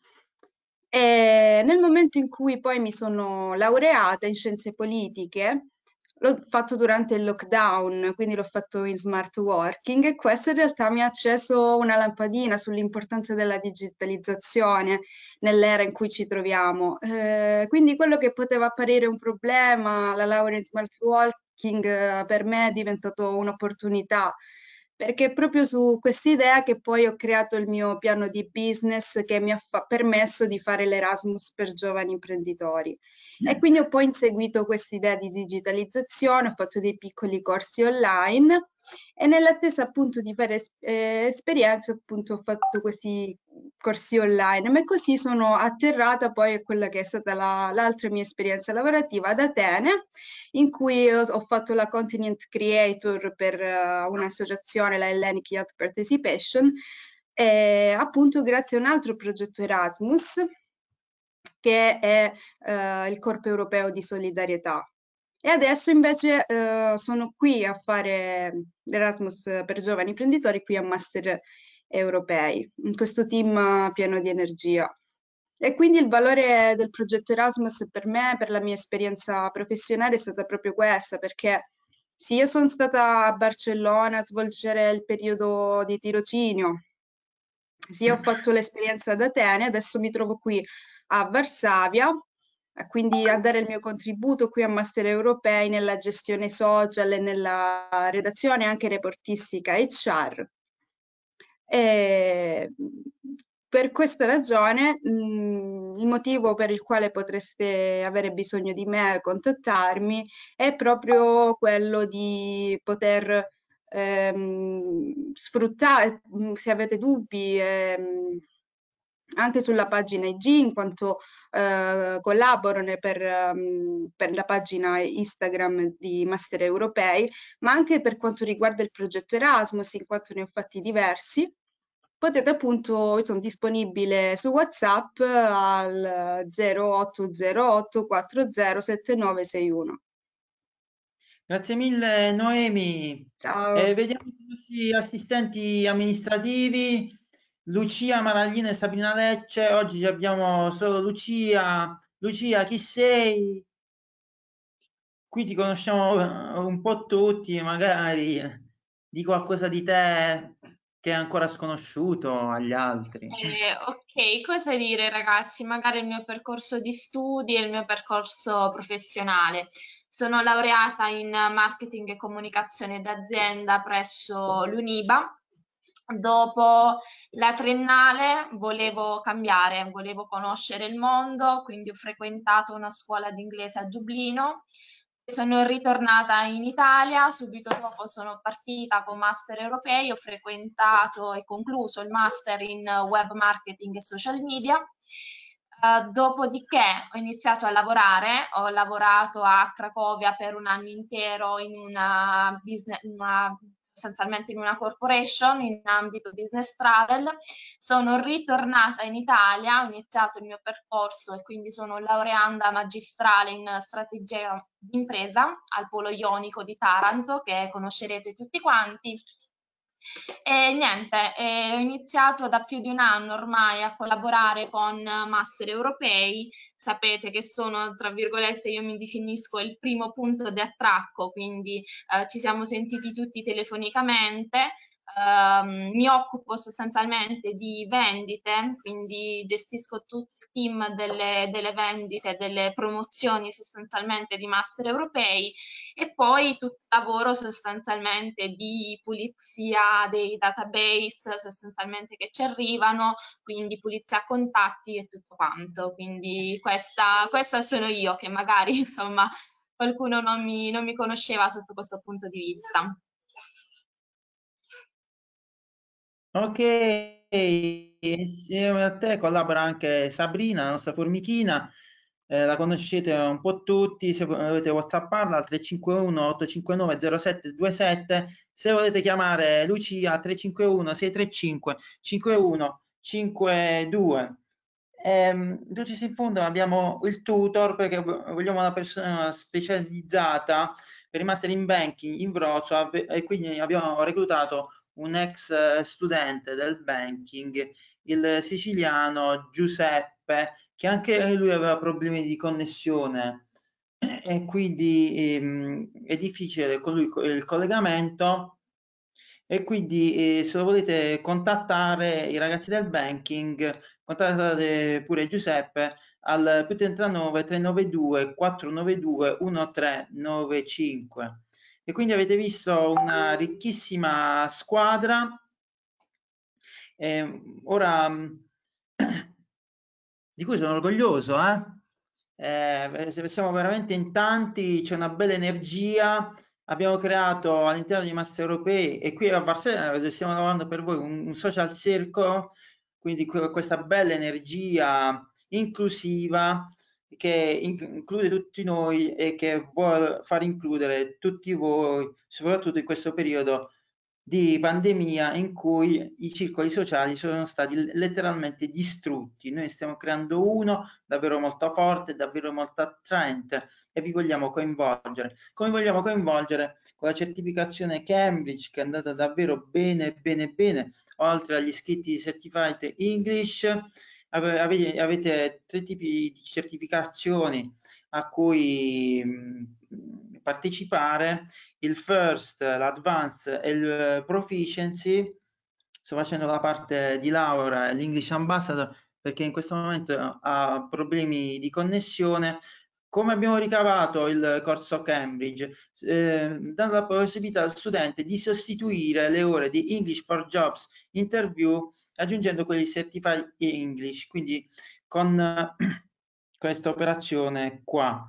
S12: E nel momento in cui poi mi sono laureata in scienze politiche, l'ho fatto durante il lockdown, quindi l'ho fatto in smart working, e questo in realtà mi ha acceso una lampadina sull'importanza della digitalizzazione nell'era in cui ci troviamo. Quindi quello che poteva apparire un problema, la laurea in smart working, per me è diventato un'opportunità, perché è proprio su quest'idea che poi ho creato il mio piano di business che mi ha permesso di fare l'Erasmus per giovani imprenditori. E quindi ho poi inseguito quest'idea di digitalizzazione, ho fatto dei piccoli corsi online e nell'attesa appunto di fare esperienze appunto ho fatto questi corsi online, ma così sono atterrata poi a quella che è stata l'altra mia esperienza lavorativa ad Atene, in cui ho fatto la content creator per un'associazione, la Hellenic Youth Participation, appunto grazie a un altro progetto Erasmus che è il Corpo Europeo di Solidarietà. E adesso invece sono qui a fare l'Erasmus per giovani imprenditori qui a Master Europei, in questo team pieno di energia. E quindi il valore del progetto Erasmus per me, per la mia esperienza professionale, è stata proprio questa, perché sì, io sono stata a Barcellona a svolgere il periodo di tirocinio, sì, ho fatto l'esperienza ad Atene, adesso mi trovo qui a Varsavia, quindi a dare il mio contributo qui a Master Europei nella gestione social e nella redazione anche reportistica HR. E per questa ragione, il motivo per il quale potreste avere bisogno di me e contattarmi è proprio quello di poter sfruttare, se avete dubbi, anche sulla pagina IG, in quanto collaboro per la pagina Instagram di Master Europei, ma anche per quanto riguarda il progetto Erasmus, in quanto ne ho fatti diversi. Potete appunto, io sono disponibile su WhatsApp al 0808 407961.
S2: Grazie mille Noemi.
S12: Ciao.
S2: Vediamo i nostri assistenti amministrativi, Lucia Maraglina e Sabrina Lecce. Oggi abbiamo solo Lucia. Lucia, chi sei? Qui ti conosciamo un po' tutti, magari di qualcosa di te che è ancora sconosciuto agli altri.
S10: Ok, cosa dire ragazzi? Magari il mio percorso di studi e il mio percorso professionale. Sono laureata in marketing e comunicazione d'azienda presso l'Uniba. Dopo la triennale volevo cambiare, volevo conoscere il mondo, quindi ho frequentato una scuola di inglese a Dublino. Sono ritornata in Italia, subito dopo sono partita con Master Europei, ho frequentato e concluso il Master in Web Marketing e Social Media. Dopodiché ho iniziato a lavorare, ho lavorato a Cracovia per un anno intero in una business, sostanzialmente in una corporation in ambito business travel. Sono ritornata in Italia, ho iniziato il mio percorso e quindi sono laureanda magistrale in strategia di impresa al Polo Ionico di Taranto, che conoscerete tutti quanti. E niente, ho iniziato da più di un anno ormai a collaborare con Master Europei. Sapete che sono, tra virgolette, io mi definisco il primo punto di attracco, quindi ci siamo sentiti tutti telefonicamente. Mi occupo sostanzialmente di vendite, quindi gestisco tutto il team delle vendite, delle promozioni sostanzialmente di Master Europei, e poi tutto il lavoro sostanzialmente di pulizia dei database sostanzialmente che ci arrivano, quindi pulizia contatti e tutto quanto. Quindi questa sono io, che magari insomma qualcuno non mi conosceva sotto questo punto di vista.
S2: Ok, insieme a te collabora anche Sabrina, la nostra formichina, la conoscete un po' tutti. Se volete WhatsApparla al 351 859 0727, se volete chiamare Lucia 351 635 5152. Lucia, in fondo abbiamo il tutor, perché vogliamo una persona specializzata per i master in banking in Wrocław, e quindi abbiamo reclutato un ex studente del banking, il siciliano Giuseppe, che anche lui aveva problemi di connessione e quindi è difficile con lui il collegamento, e quindi se lo volete contattare i ragazzi del banking, contattate pure Giuseppe al +39 392 492 1395. E quindi avete visto una ricchissima squadra. Ora di cui sono orgoglioso, siamo veramente in tanti, c'è una bella energia. Abbiamo creato all'interno di Master Europei, e qui a Varsavia dove stiamo lavorando per voi, un social circle, quindi questa bella energia inclusiva che include tutti noi e che vuole far includere tutti voi, soprattutto in questo periodo di pandemia in cui i circoli sociali sono stati letteralmente distrutti. Noi stiamo creando uno davvero molto forte, davvero molto attraente e vi vogliamo coinvolgere. Come vogliamo coinvolgere? Con la certificazione Cambridge, che è andata davvero bene, oltre agli iscritti Certified English. Avete 3 tipi di certificazioni a cui partecipare: il First, l'Advanced e il Proficiency. Sto facendo la parte di laurea e l'English Ambassador perché in questo momento ha problemi di connessione. Come abbiamo ricavato il corso Cambridge? Dando la possibilità al studente di sostituire le ore di English for Jobs Interview aggiungendo quelli Certified English, quindi con questa operazione qua.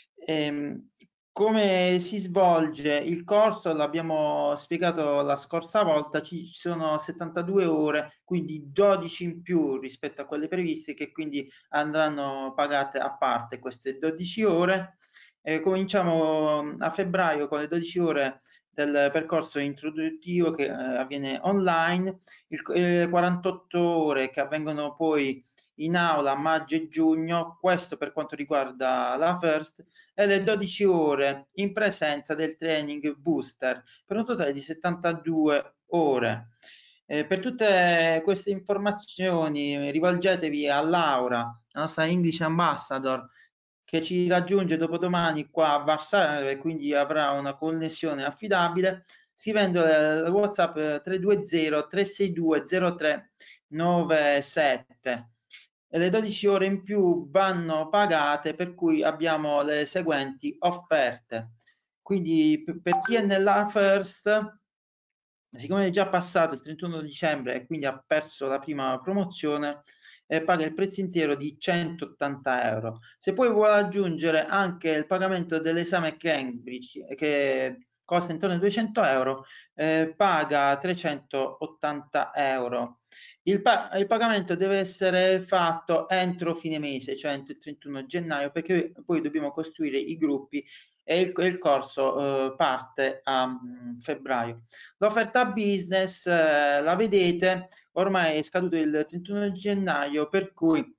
S2: Come si svolge il corso? L'abbiamo spiegato la scorsa volta, ci sono 72 ore, quindi 12 in più rispetto a quelle previste, che quindi andranno pagate a parte queste 12 ore. Cominciamo a febbraio con le 12 ore del percorso introduttivo che avviene online, 48 ore che avvengono poi in aula a maggio e giugno, questo per quanto riguarda la First, e le 12 ore in presenza del training booster, per un totale di 72 ore. Per tutte queste informazioni rivolgetevi a Laura, la nostra English Ambassador, che ci raggiunge dopodomani qua a Varsavia e quindi avrà una connessione affidabile, scrivendo il WhatsApp 320 362 0397. E le 12 ore in più vanno pagate, per cui abbiamo le seguenti offerte. Quindi per chi è nella First, siccome è già passato il 31 dicembre e quindi ha perso la prima promozione, paga il prezzo intero di 180 euro. Se poi vuole aggiungere anche il pagamento dell'esame Cambridge, che costa intorno ai 200 euro, paga 380 euro. Il pagamento deve essere fatto entro fine mese, cioè entro il 31 gennaio, perché poi dobbiamo costruire i gruppi e il corso parte a febbraio. L'offerta business la vedete, ormai è scaduto il 31 gennaio, per cui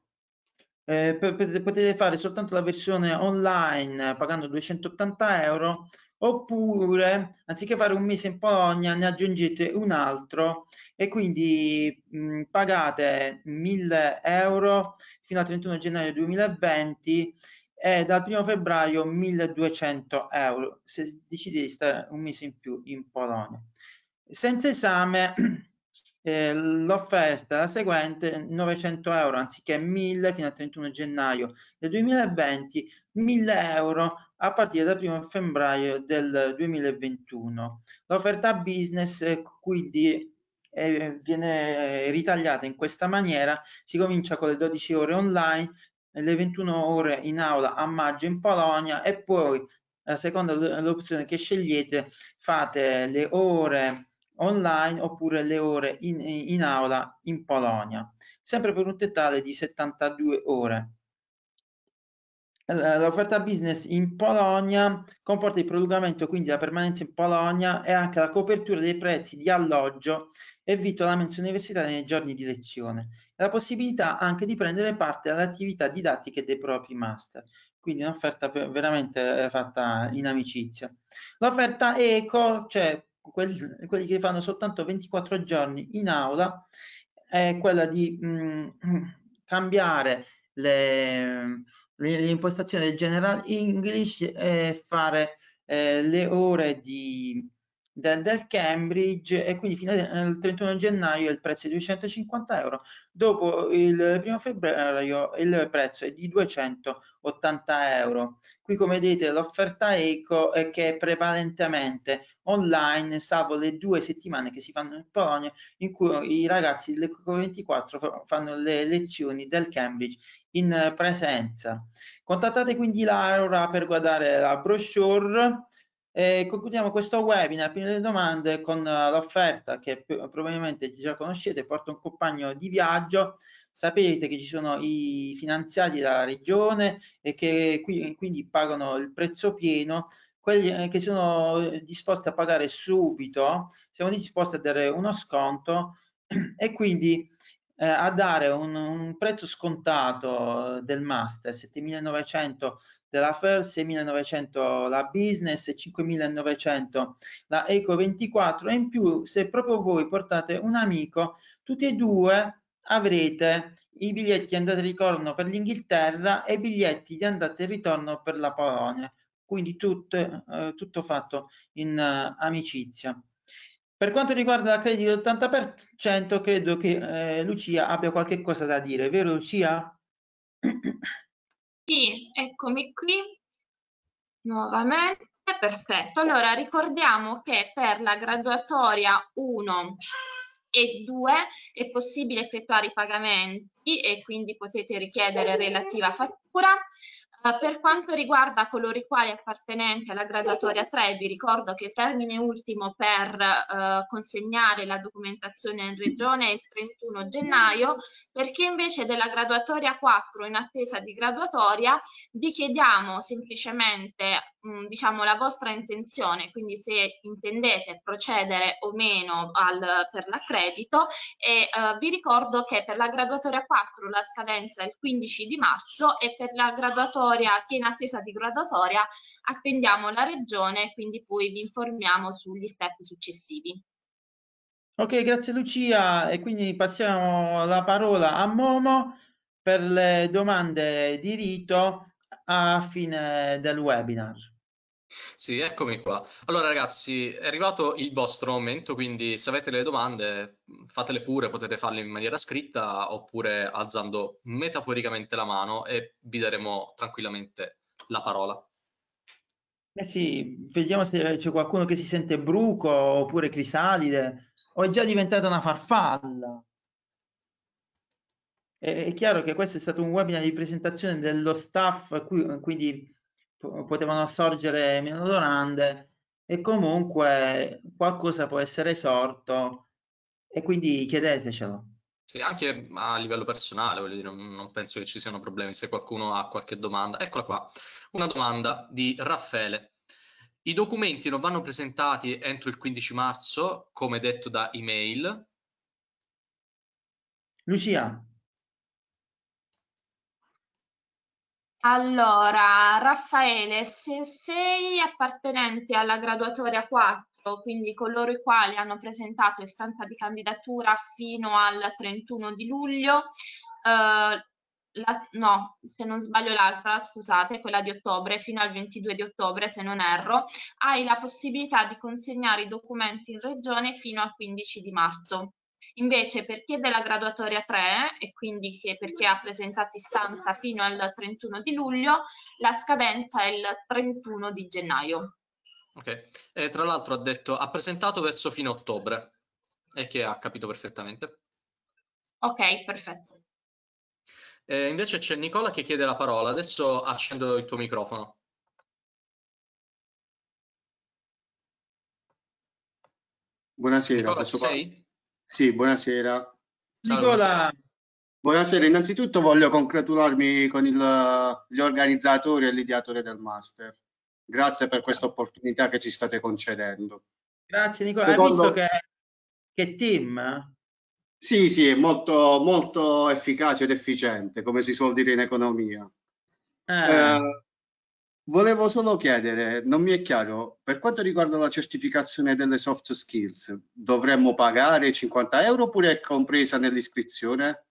S2: potete fare soltanto la versione online pagando 280 euro, oppure anziché fare un mese in Polonia ne aggiungete un altro e quindi pagate 1000 euro fino al 31 gennaio 2020 e dal 1 febbraio 1200 euro se decidete di stare un mese in più in Polonia. Senza esame l'offerta è la seguente: 900 euro anziché 1000 fino al 31 gennaio del 2020, 1000 euro a partire dal 1 febbraio del 2021. L'offerta business quindi viene ritagliata in questa maniera: si comincia con le 12 ore online, le 21 ore in aula a maggio in Polonia e poi a seconda dell'opzione che scegliete fate le ore online oppure le ore in aula in Polonia, sempre per un totale di 72 ore. L'offerta business in Polonia comporta il prolungamento, quindi la permanenza in Polonia e anche la copertura dei prezzi di alloggio e vitto alla mensa universitaria nei giorni di lezione e la possibilità anche di prendere parte alle attività didattiche dei propri master. Quindi un'offerta veramente fatta in amicizia. L'offerta eco, cioè quelli che fanno soltanto 24 giorni in aula, è quella di cambiare l'impostazione del General English e fare le ore del Cambridge, e quindi fino al 31 gennaio il prezzo è di 250 euro, dopo il 1 febbraio il prezzo è di 280 euro. Qui come vedete l'offerta eco è che è prevalentemente online, salvo le 2 settimane che si fanno in Polonia in cui i ragazzi dell'Eco 24 fanno le lezioni del Cambridge in presenza. Contattate quindi Laura per guardare la brochure. Concludiamo questo webinar pieno di domande con l'offerta che probabilmente già conoscete: porta un compagno di viaggio. Sapete che ci sono i finanziati dalla regione e che quindi pagano il prezzo pieno, quelli che sono disposti a pagare subito, siamo disposti a dare uno sconto e quindi a dare un prezzo scontato del master, 7.900 della First, 6.900 la Business e 5.900 la Eco 24, e in più se proprio voi portate un amico, tutti e due avrete i biglietti di andata e ritorno per l'Inghilterra e i biglietti di andata e ritorno per la Polonia, quindi tutto fatto in amicizia. Per quanto riguarda l'accredito dell'80%, credo che Lucia abbia qualche cosa da dire, vero Lucia?
S10: Sì, eccomi qui nuovamente, perfetto. Allora ricordiamo che per la graduatoria 1 e 2 è possibile effettuare i pagamenti e quindi potete richiedere relativa fattura. Per quanto riguarda coloro i quali appartenenti alla graduatoria 3, vi ricordo che il termine ultimo per consegnare la documentazione in regione è il 31 gennaio, perché invece della graduatoria 4 in attesa di graduatoria vi chiediamo semplicemente diciamo la vostra intenzione, quindi se intendete procedere o meno per l'accredito, e vi ricordo che per la graduatoria 4 la scadenza è il 15 di marzo e per la graduatoria che è in attesa di graduatoria attendiamo la regione, quindi poi vi informiamo sugli step successivi.
S2: Ok, grazie Lucia, e quindi passiamo la parola a Momo per le domande di rito a fine del webinar.
S1: Sì, eccomi qua. Allora ragazzi, è arrivato il vostro momento, quindi se avete delle domande fatele pure, potete farle in maniera scritta oppure alzando metaforicamente la mano e vi daremo tranquillamente la parola.
S2: Eh sì, vediamo se c'è qualcuno che si sente bruco oppure crisalide o è già diventata una farfalla. È chiaro che questo è stato un webinar di presentazione dello staff, quindi potevano sorgere meno domande e comunque qualcosa può essere sorto e quindi chiedetecelo.
S1: Sì, anche a livello personale, voglio dire, non penso che ci siano problemi se qualcuno ha qualche domanda. Eccola qua, una domanda di Raffaele. I documenti non vanno presentati entro il 15 marzo, come detto da email?
S2: Lucia.
S10: Allora, Raffaele, se sei appartenente alla graduatoria 4, quindi coloro i quali hanno presentato istanza di candidatura fino al 31 di luglio, no, se non sbaglio l'altra, scusate, quella di ottobre, fino al 22 di ottobre, se non erro, hai la possibilità di consegnare i documenti in regione fino al 15 di marzo. Invece per chi è della graduatoria 3 e quindi perché ha presentato istanza fino al 31 di luglio, la scadenza è il 31 di gennaio.
S1: Ok, e tra l'altro ha detto ha presentato verso fine ottobre e che ha capito perfettamente.
S10: Ok, perfetto.
S1: Invece c'è Nicola che chiede la parola, adesso accendo il tuo microfono.
S13: Buonasera.
S1: Nicola, ci sei?
S13: Sì, buonasera.
S2: Nicola.
S13: Buonasera, innanzitutto voglio congratularmi con gli organizzatori e l'ideatore del master. Grazie per questa opportunità che ci state concedendo.
S2: Grazie Nicola, hai visto che team?
S13: Sì, sì, è molto, molto efficace ed efficiente, come si suol dire in economia. Volevo solo chiedere, non mi è chiaro, per quanto riguarda la certificazione delle soft skills, dovremmo pagare 50 euro oppure è compresa nell'iscrizione?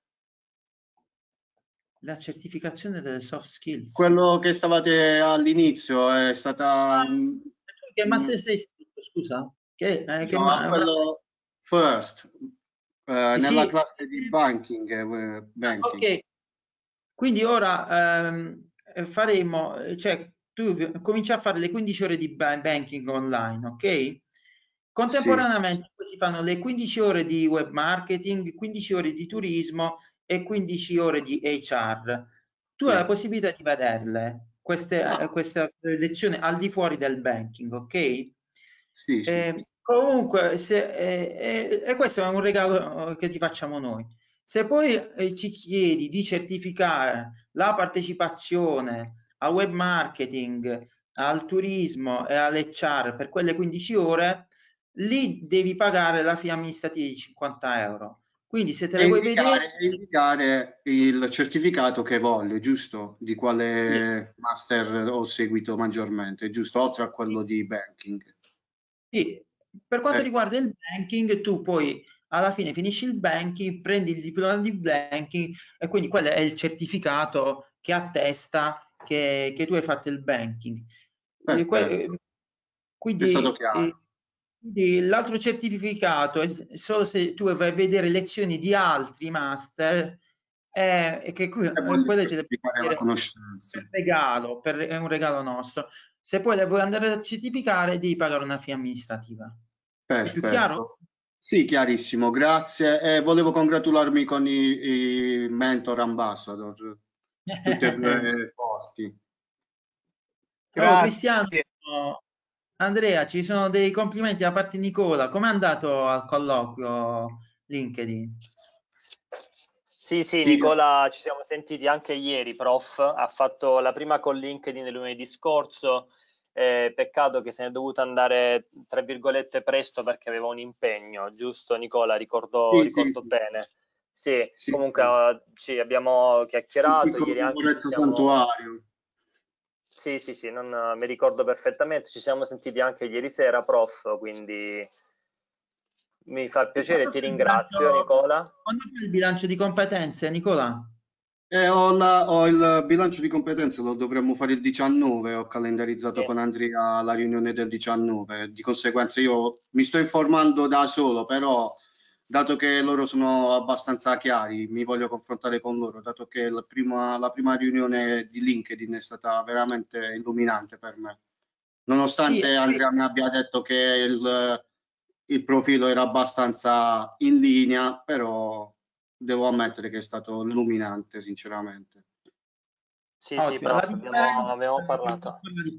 S2: La certificazione delle soft skills.
S13: Quello che stavate all'inizio è stata...
S2: Che master sei iscritto, scusa?
S13: Quello first, nella
S2: sì.
S13: classe di banking.
S2: Ok, quindi ora faremo, cioè tu cominci a fare le 15 ore di banking online, ok? Contemporaneamente poi si fanno le 15 ore di web marketing, 15 ore di turismo e 15 ore di HR. Tu hai la possibilità di vederle, queste lezioni al di fuori del banking, ok?
S13: Sì, sì.
S2: Comunque, e questo è un regalo che ti facciamo noi. Se poi ci chiedi di certificare la partecipazione al web marketing al turismo e all'HR per quelle 15 ore, lì devi pagare la fee amministrativa di 50 euro. Quindi se te le vuoi vedere...
S13: indicare il certificato che voglio, giusto? Di quale master ho seguito maggiormente, giusto? Oltre a quello di banking.
S2: Sì, per quanto riguarda il banking, tu poi alla fine finisci il banking, prendi il diploma di banking e quindi quello è il certificato che attesta che tu hai fatto il banking.
S13: Perfetto. È stato chiaro.
S2: Quindi l'altro certificato è solo se tu vai a vedere lezioni di altri master e che qui potete
S13: la conoscenza.
S2: è un regalo nostro. Se poi le vuoi andare a certificare devi pagare una fee amministrativa. È più chiaro?
S13: Perfetto. Sì, chiarissimo, grazie. E volevo congratularmi con i mentor ambassador, tutti e due forti.
S2: Oh, Cristiano, Andrea, ci sono dei complimenti da parte di Nicola. Com'è andato al colloquio LinkedIn?
S8: Sì, Nicola, ci siamo sentiti anche ieri, prof. Ha fatto la prima con LinkedIn il lunedì scorso. Peccato che se ne è dovuto andare, tra virgolette, presto perché aveva un impegno, giusto Nicola? Ricordo bene. Sì, comunque sì, abbiamo chiacchierato ieri anche.
S13: Santuario.
S8: Sì, non, mi ricordo perfettamente. Ci siamo sentiti anche ieri sera, prof, quindi mi fa piacere, ti ringrazio, Nicola.
S2: Quando fai il bilancio di competenze, Nicola?
S13: Ho il bilancio di competenze, lo dovremmo fare il 19, ho calendarizzato con Andrea la riunione del 19, di conseguenza io mi sto informando da solo, però dato che loro sono abbastanza chiari, mi voglio confrontare con loro, dato che la prima riunione di LinkedIn è stata veramente illuminante per me. Nonostante Andrea mi abbia detto che il profilo era abbastanza in linea, però devo ammettere che è stato illuminante, sinceramente.
S8: Sì, prof, abbiamo parlato.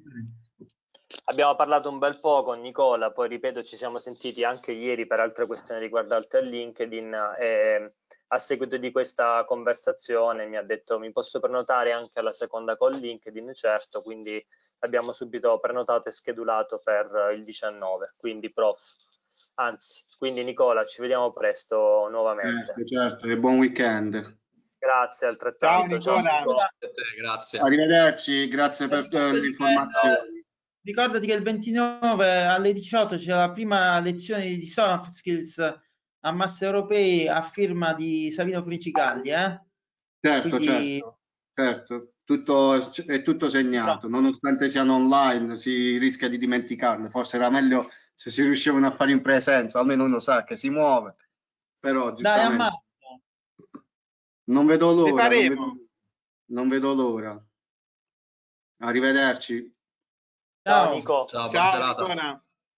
S8: Abbiamo parlato un bel po' con Nicola, poi ripeto ci siamo sentiti anche ieri per altre questioni riguardanti il LinkedIn e a seguito di questa conversazione mi ha detto mi posso prenotare anche alla seconda con LinkedIn, certo, quindi abbiamo subito prenotato e schedulato per il 19, quindi prof. Anzi, quindi Nicola, ci vediamo presto nuovamente.
S13: Certo, e buon weekend.
S8: Grazie altrettanto.
S9: Ciao Nicola.
S1: Grazie.
S13: Arrivederci, grazie per le informazioni.
S2: Ricordati che il 29 alle 18 c'è la prima lezione di soft skills a Master Europei a firma di Savino Princicalli,
S13: Certo,
S2: quindi...
S13: certo, è tutto segnato, nonostante siano online si rischia di dimenticarle, forse era meglio se si riuscivano a fare in presenza, almeno uno sa che si muove, però giustamente non vedo l'ora, non vedo l'ora. Arrivederci.
S8: Ciao Nico.
S1: Ciao, buona serata.
S9: Nicola.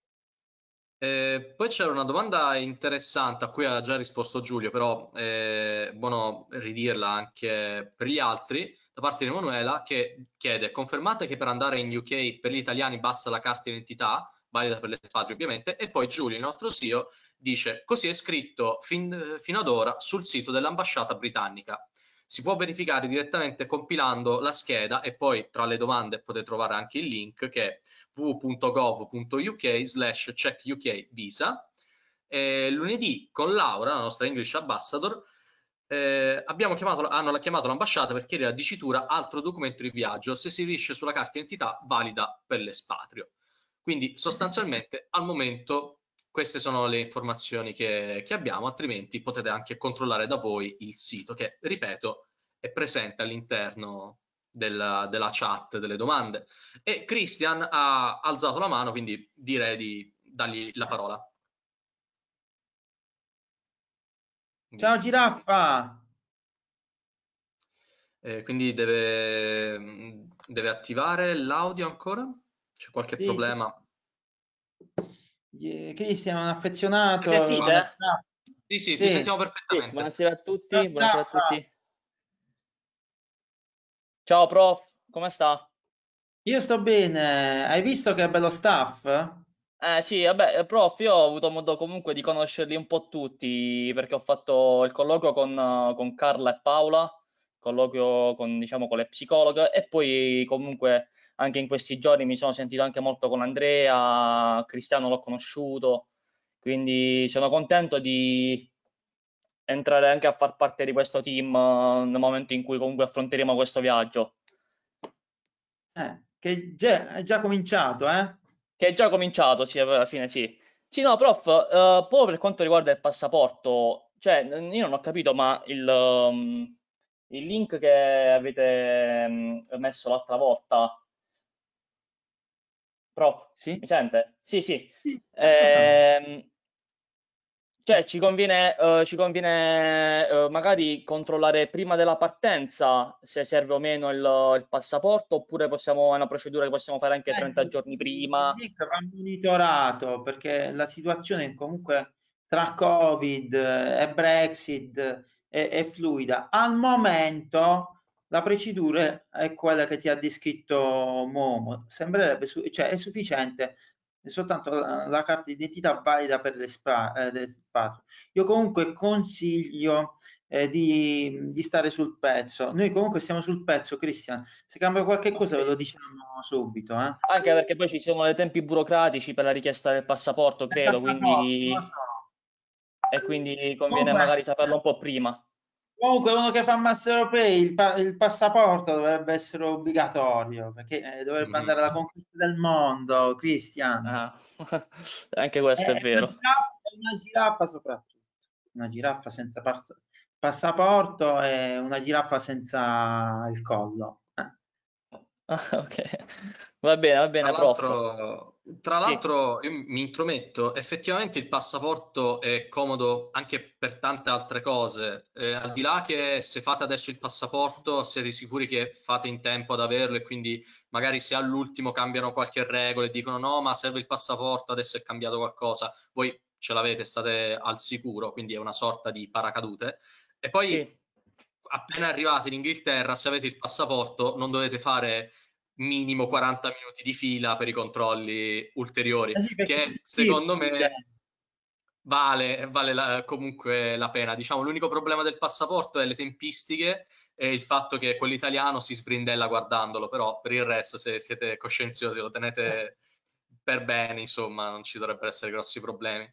S1: Poi c'era una domanda interessante a cui ha già risposto Giulio, però è buono ridirla anche per gli altri, da parte di Emanuela, che chiede: confermate che per andare in UK per gli italiani basta la carta d'identità, valida per le patrie ovviamente, e poi Giulio, il nostro CEO, dice: così è scritto fino ad ora sul sito dell'ambasciata britannica. Si può verificare direttamente compilando la scheda e poi tra le domande potete trovare anche il link che è www.gov.uk/checkukvisa. Lunedì con Laura, la nostra English Ambassador, hanno chiamato l'ambasciata per chiedere la dicitura altro documento di viaggio se si riesce sulla carta d'identità valida per l'espatrio. Quindi sostanzialmente al momento queste sono le informazioni che abbiamo, altrimenti potete anche controllare da voi il sito che, ripeto, è presente all'interno della chat delle domande. E Christian ha alzato la mano, quindi direi di dargli la parola.
S2: Ciao Giraffa!
S1: Quindi deve attivare l'audio ancora? C'è qualche problema?
S2: Cristian è un affezionato.
S8: Mi sentite?
S1: Sì, ti sentiamo perfettamente.
S8: Sì, buonasera a tutti, buonasera a tutti. Ciao prof, come sta?
S2: Io sto bene, hai visto che bello staff?
S8: Sì, vabbè, prof, io ho avuto modo comunque di conoscerli un po' tutti perché ho fatto il colloquio con Carla e Paola, colloquio con, diciamo, con le psicologhe e poi comunque
S14: anche in questi giorni mi sono sentito anche molto con Andrea, Cristiano l'ho conosciuto, quindi sono contento di entrare anche a far parte di questo team nel momento in cui comunque affronteremo questo viaggio.
S2: Che è già cominciato,
S14: Che è già cominciato, sì, alla fine sì. Sì, no, prof, proprio per quanto riguarda il passaporto, cioè, io non ho capito, ma il link che avete messo l'altra volta, prof,
S2: Sì?
S14: mi sente? Sì, sì.
S2: Sì, assolutamente.
S14: Cioè, ci conviene magari controllare prima della partenza se serve o meno il passaporto, oppure è una procedura che possiamo fare anche 30 giorni prima.
S2: Il link va monitorato perché la situazione comunque tra Covid e Brexit è fluida. Al momento la procedura è quella che ti ha descritto Momo, sembrerebbe cioè è sufficiente, è soltanto la carta d'identità valida per l'espatrio. Io comunque consiglio di stare sul pezzo. Noi comunque stiamo sul pezzo, Cristian. Se cambia qualche cosa ve lo diciamo subito.
S14: Anche perché poi ci sono dei tempi burocratici per la richiesta del passaporto, credo, quindi...
S2: Lo so.
S14: E quindi conviene
S2: Comunque,
S14: magari saperlo un po' prima.
S2: Comunque uno che fa Master Europei, il passaporto dovrebbe essere obbligatorio, perché dovrebbe andare alla conquista del mondo, Cristian.
S14: Ah, anche questo è vero.
S2: Una giraffa soprattutto. Una giraffa senza passaporto e una giraffa senza il collo.
S14: Ok, va bene, prof.
S1: Tra l'altro, io mi intrometto, effettivamente il passaporto è comodo anche per tante altre cose. Al di là che se fate adesso il passaporto, siete sicuri che fate in tempo ad averlo e quindi magari se all'ultimo cambiano qualche regola e dicono no, ma serve il passaporto, adesso è cambiato qualcosa, voi ce l'avete, state al sicuro, quindi è una sorta di paracadute. E poi
S14: Sì.
S1: appena arrivate in Inghilterra, se avete il passaporto, non dovete fare minimo 40 minuti di fila per i controlli ulteriori,
S2: Sì,
S1: che secondo me vale comunque la pena. Diciamo, l'unico problema del passaporto è le tempistiche e il fatto che quello italiano si sbrindella guardandolo, però per il resto, se siete coscienziosi, lo tenete per bene, insomma, non ci dovrebbero essere grossi problemi.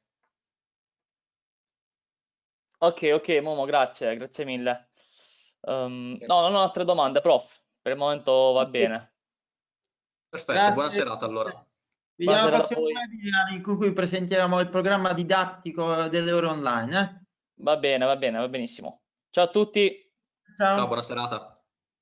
S14: Ok, Momo, grazie mille. No, non ho altre domande, prof. Per il momento va bene.
S1: Perfetto,
S2: Grazie.
S1: buona serata allora.
S2: Vediamo al prossimo webinar in cui presentiamo il programma didattico delle ore online.
S14: Va bene, va benissimo. Ciao a tutti.
S1: Ciao, buona serata.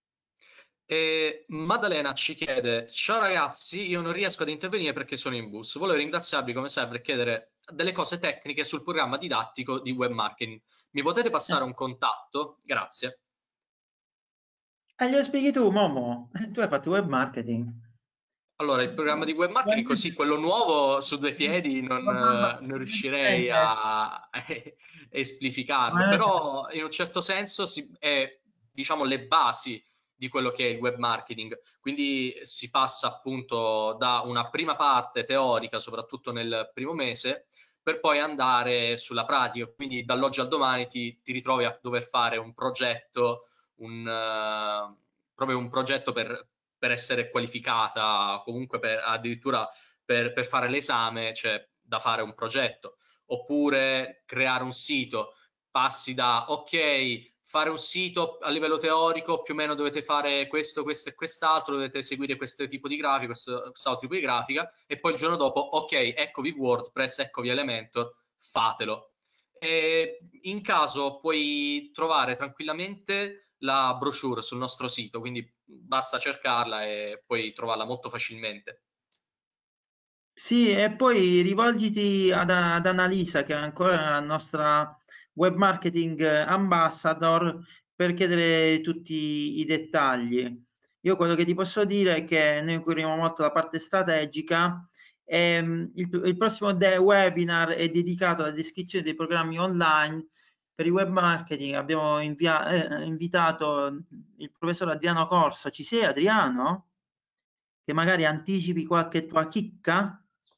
S1: Maddalena ci chiede: ciao ragazzi, io non riesco ad intervenire perché sono in bus. Volevo ringraziarvi come sempre e chiedere delle cose tecniche sul programma didattico di web marketing. Mi potete passare un contatto? Grazie.
S2: Glielo spieghi tu, Momo. Tu hai fatto web marketing.
S1: Allora, il programma di web marketing, così quello nuovo su due piedi non riuscirei a esplicarlo, però in un certo senso è, diciamo, le basi di quello che è il web marketing. Quindi si passa appunto da una prima parte teorica, soprattutto nel primo mese, per poi andare sulla pratica. Quindi dall'oggi al domani ti ritrovi a dover fare un progetto, proprio un progetto per essere qualificata, comunque addirittura per fare l'esame c'è da fare un progetto, oppure creare un sito. Passi da ok, fare un sito a livello teorico, più o meno dovete fare questo e quest'altro, dovete seguire questo tipo di grafica, quest'altro tipo di grafica, e poi il giorno dopo, ok, eccovi WordPress, eccovi Elementor, fatelo. E in caso puoi trovare tranquillamente la brochure sul nostro sito, quindi basta cercarla e puoi trovarla molto facilmente.
S2: Sì, e poi rivolgiti ad Annalisa, che è ancora la nostra web marketing ambassador, per chiedere tutti i dettagli. Io quello che ti posso dire è che noi curiamo molto la parte strategica. Il prossimo webinar è dedicato alla descrizione dei programmi online per il web marketing. Abbiamo invitato il professor Adriano Corso. Ci sei, Adriano? Che magari anticipi qualche tua chicca?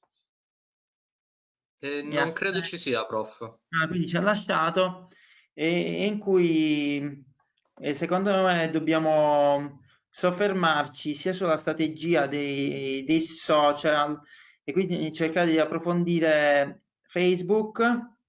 S1: Non credo ci sia, prof.
S2: Quindi ci ha lasciato, e in cui secondo me dobbiamo soffermarci sia sulla strategia dei social e quindi cercare di approfondire Facebook,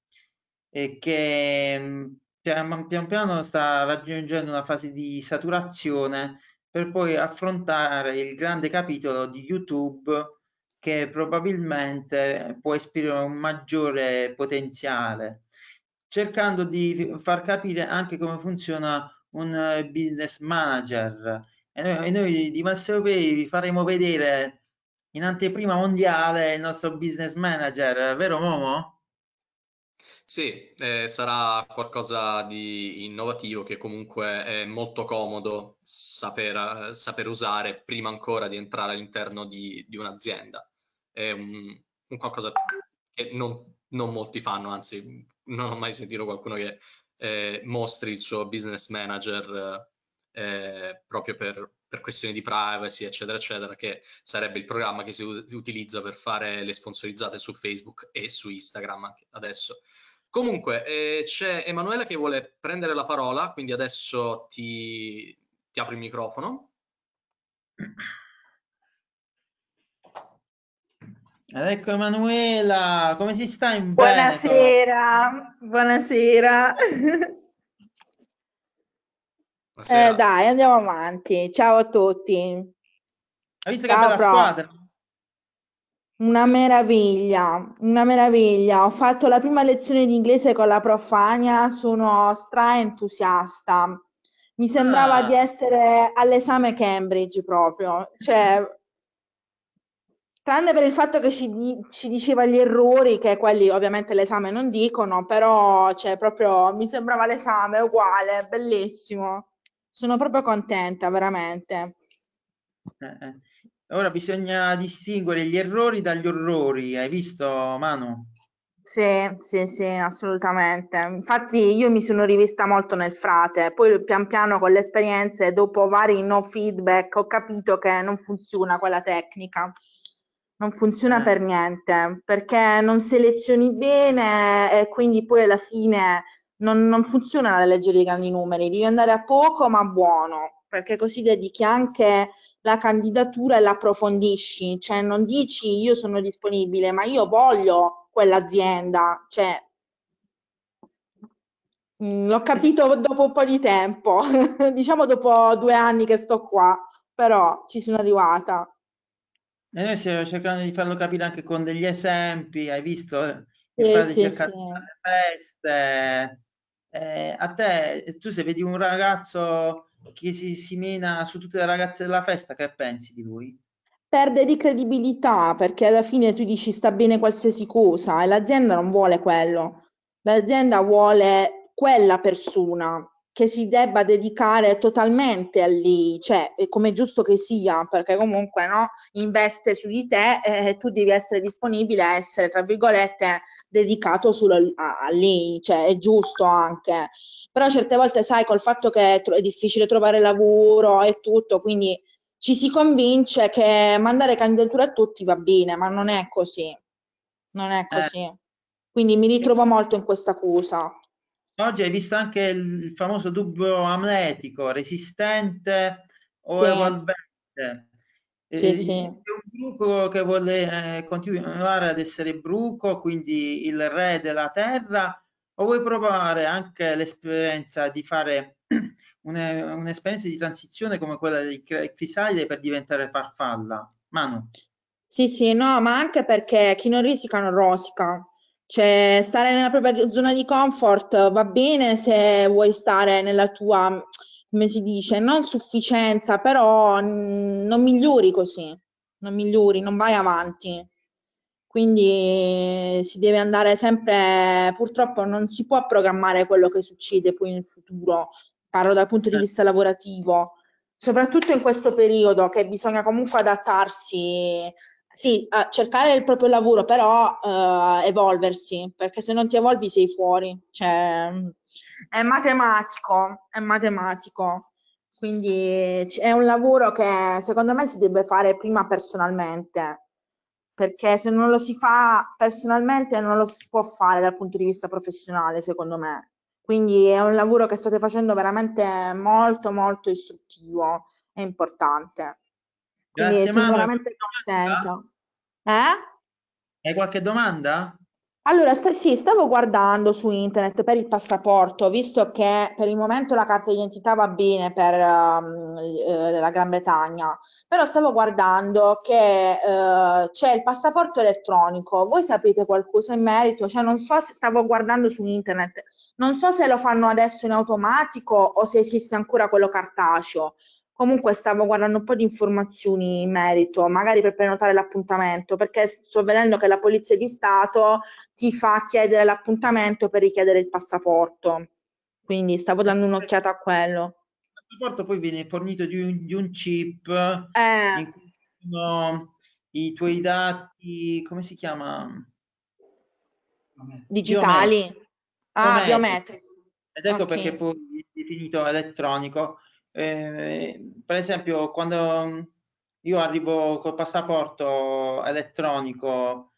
S2: che pian piano sta raggiungendo una fase di saturazione, per poi affrontare il grande capitolo di YouTube, che probabilmente può esprimere un maggiore potenziale, cercando di far capire anche come funziona un business manager. E noi di Master Europei vi faremo vedere in anteprima mondiale il nostro business manager, vero Momo?
S1: Sì, sarà qualcosa di innovativo che comunque è molto comodo saper usare prima ancora di entrare all'interno di un'azienda. È un qualcosa che non molti fanno, anzi non ho mai sentito qualcuno che mostri il suo business manager proprio per questioni di privacy, eccetera, eccetera, che sarebbe il programma che si utilizza per fare le sponsorizzate su Facebook e su Instagram anche adesso. Comunque, c'è Emanuela che vuole prendere la parola, quindi adesso ti apro il microfono.
S2: Ed ecco Emanuela, come si sta in Veneto?
S15: Buonasera, buonasera.
S1: Buonasera.
S15: Dai, andiamo avanti. Ciao a tutti.
S2: Hai visto che
S15: Ciao,
S2: bella
S15: prof.
S2: squadra?
S15: Una meraviglia, una meraviglia. Ho fatto la prima lezione di inglese con la prof Ania, sono stra-entusiasta. Mi sembrava di essere all'esame Cambridge proprio, cioè, tranne per il fatto che ci diceva gli errori, che quelli ovviamente l'esame non dicono, però cioè, proprio mi sembrava l'esame uguale, bellissimo. Sono proprio contenta, veramente.
S2: Ora bisogna distinguere gli errori dagli orrori, hai visto Manu?
S15: Sì, sì, sì, assolutamente. Infatti io mi sono rivista molto nel frate, poi pian piano con le esperienze, dopo vari no feedback, ho capito che non funziona quella tecnica. Non funziona per niente, perché non selezioni bene e quindi poi alla fine non funziona la legge dei grandi numeri, devi andare a poco ma buono, perché così dedichi anche la candidatura e l'approfondisci, cioè non dici io sono disponibile, ma io voglio quell'azienda, cioè l'ho capito dopo un po' di tempo, diciamo dopo 2 anni che sto qua, però ci sono arrivata.
S2: E noi stiamo cercando di farlo capire anche con degli esempi, hai visto? Il
S15: Sì,
S2: frate
S15: sì,
S2: cerca
S15: sì.
S2: di fare feste. A te, tu se vedi un ragazzo che si mena su tutte le ragazze della festa, che pensi di lui?
S15: Perde di credibilità perché alla fine tu dici sta bene qualsiasi cosa e l'azienda non vuole quello. L'azienda vuole quella persona che si debba dedicare totalmente a lì, cioè è come giusto che sia, perché comunque no, investe su di te e tu devi essere disponibile a essere, tra virgolette, dedicato solo a lì, cioè è giusto anche. Però certe volte sai col fatto che è difficile trovare lavoro e tutto, quindi ci si convince che mandare candidature a tutti va bene, ma non è così. Non è così. Quindi mi ritrovo molto in questa accusa.
S2: Oggi hai visto anche il famoso dubbio amletico, resistente o
S15: Sì,
S2: evolvente.
S15: sì,
S2: C'è
S15: sì.
S2: un bruco che vuole continuare ad essere bruco, quindi il re della terra, o vuoi provare anche l'esperienza di fare un'esperienza di transizione come quella di Crisalide per diventare farfalla? Manu.
S15: Sì, sì, no, ma anche perché chi non risica non rosica. Cioè, stare nella propria zona di comfort va bene se vuoi stare nella tua, come si dice, non sufficienza, però non migliori così, non migliori, non vai avanti. Quindi si deve andare sempre, purtroppo non si può programmare quello che succede poi nel futuro, parlo dal punto di vista lavorativo, soprattutto in questo periodo che bisogna comunque adattarsi, sì, a cercare il proprio lavoro, però evolversi, perché se non ti evolvi sei fuori, cioè è matematico, è matematico. Quindi è un lavoro che secondo me si deve fare prima personalmente, perché se non lo si fa personalmente non lo si può fare dal punto di vista professionale, secondo me. Quindi è un lavoro che state facendo veramente molto molto istruttivo è importante. Quindi
S2: Grazie
S15: sono
S2: Manu, hai
S15: veramente
S2: qualche domanda?
S15: contenta.
S2: Hai qualche domanda?
S15: Allora, sì, stavo guardando su internet per il passaporto, visto che per il momento la carta d'identità va bene per la Gran Bretagna, però stavo guardando che c'è il passaporto elettronico. Voi sapete qualcosa in merito? Cioè, non so se stavo guardando su internet, non so se lo fanno adesso in automatico o se esiste ancora quello cartaceo. Comunque stavo guardando un po' di informazioni in merito, magari per prenotare l'appuntamento, perché sto vedendo che la Polizia di Stato ti fa chiedere l'appuntamento per richiedere il passaporto. Quindi stavo dando un'occhiata a quello.
S2: Il passaporto poi viene fornito di un chip in cui sono i tuoi dati, come si chiama?
S15: Digitali? Ah, biometrici.
S2: Ed ecco
S15: Ok.
S2: perché poi è definito elettronico. Per esempio, quando io arrivo col passaporto elettronico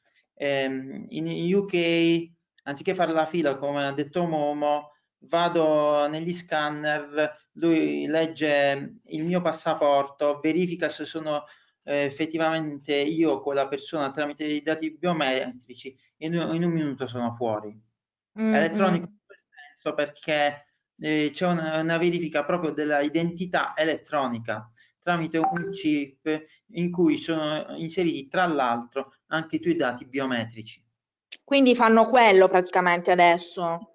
S2: in UK, anziché fare la fila, come ha detto Momo, vado negli scanner, lui legge il mio passaporto, verifica se sono effettivamente io quella persona tramite i dati biometrici e in un minuto sono fuori. Elettronico in questo senso perché c'è una verifica proprio della identità elettronica tramite un chip in cui sono inseriti tra l'altro anche i tuoi dati biometrici.
S15: Quindi fanno quello praticamente adesso.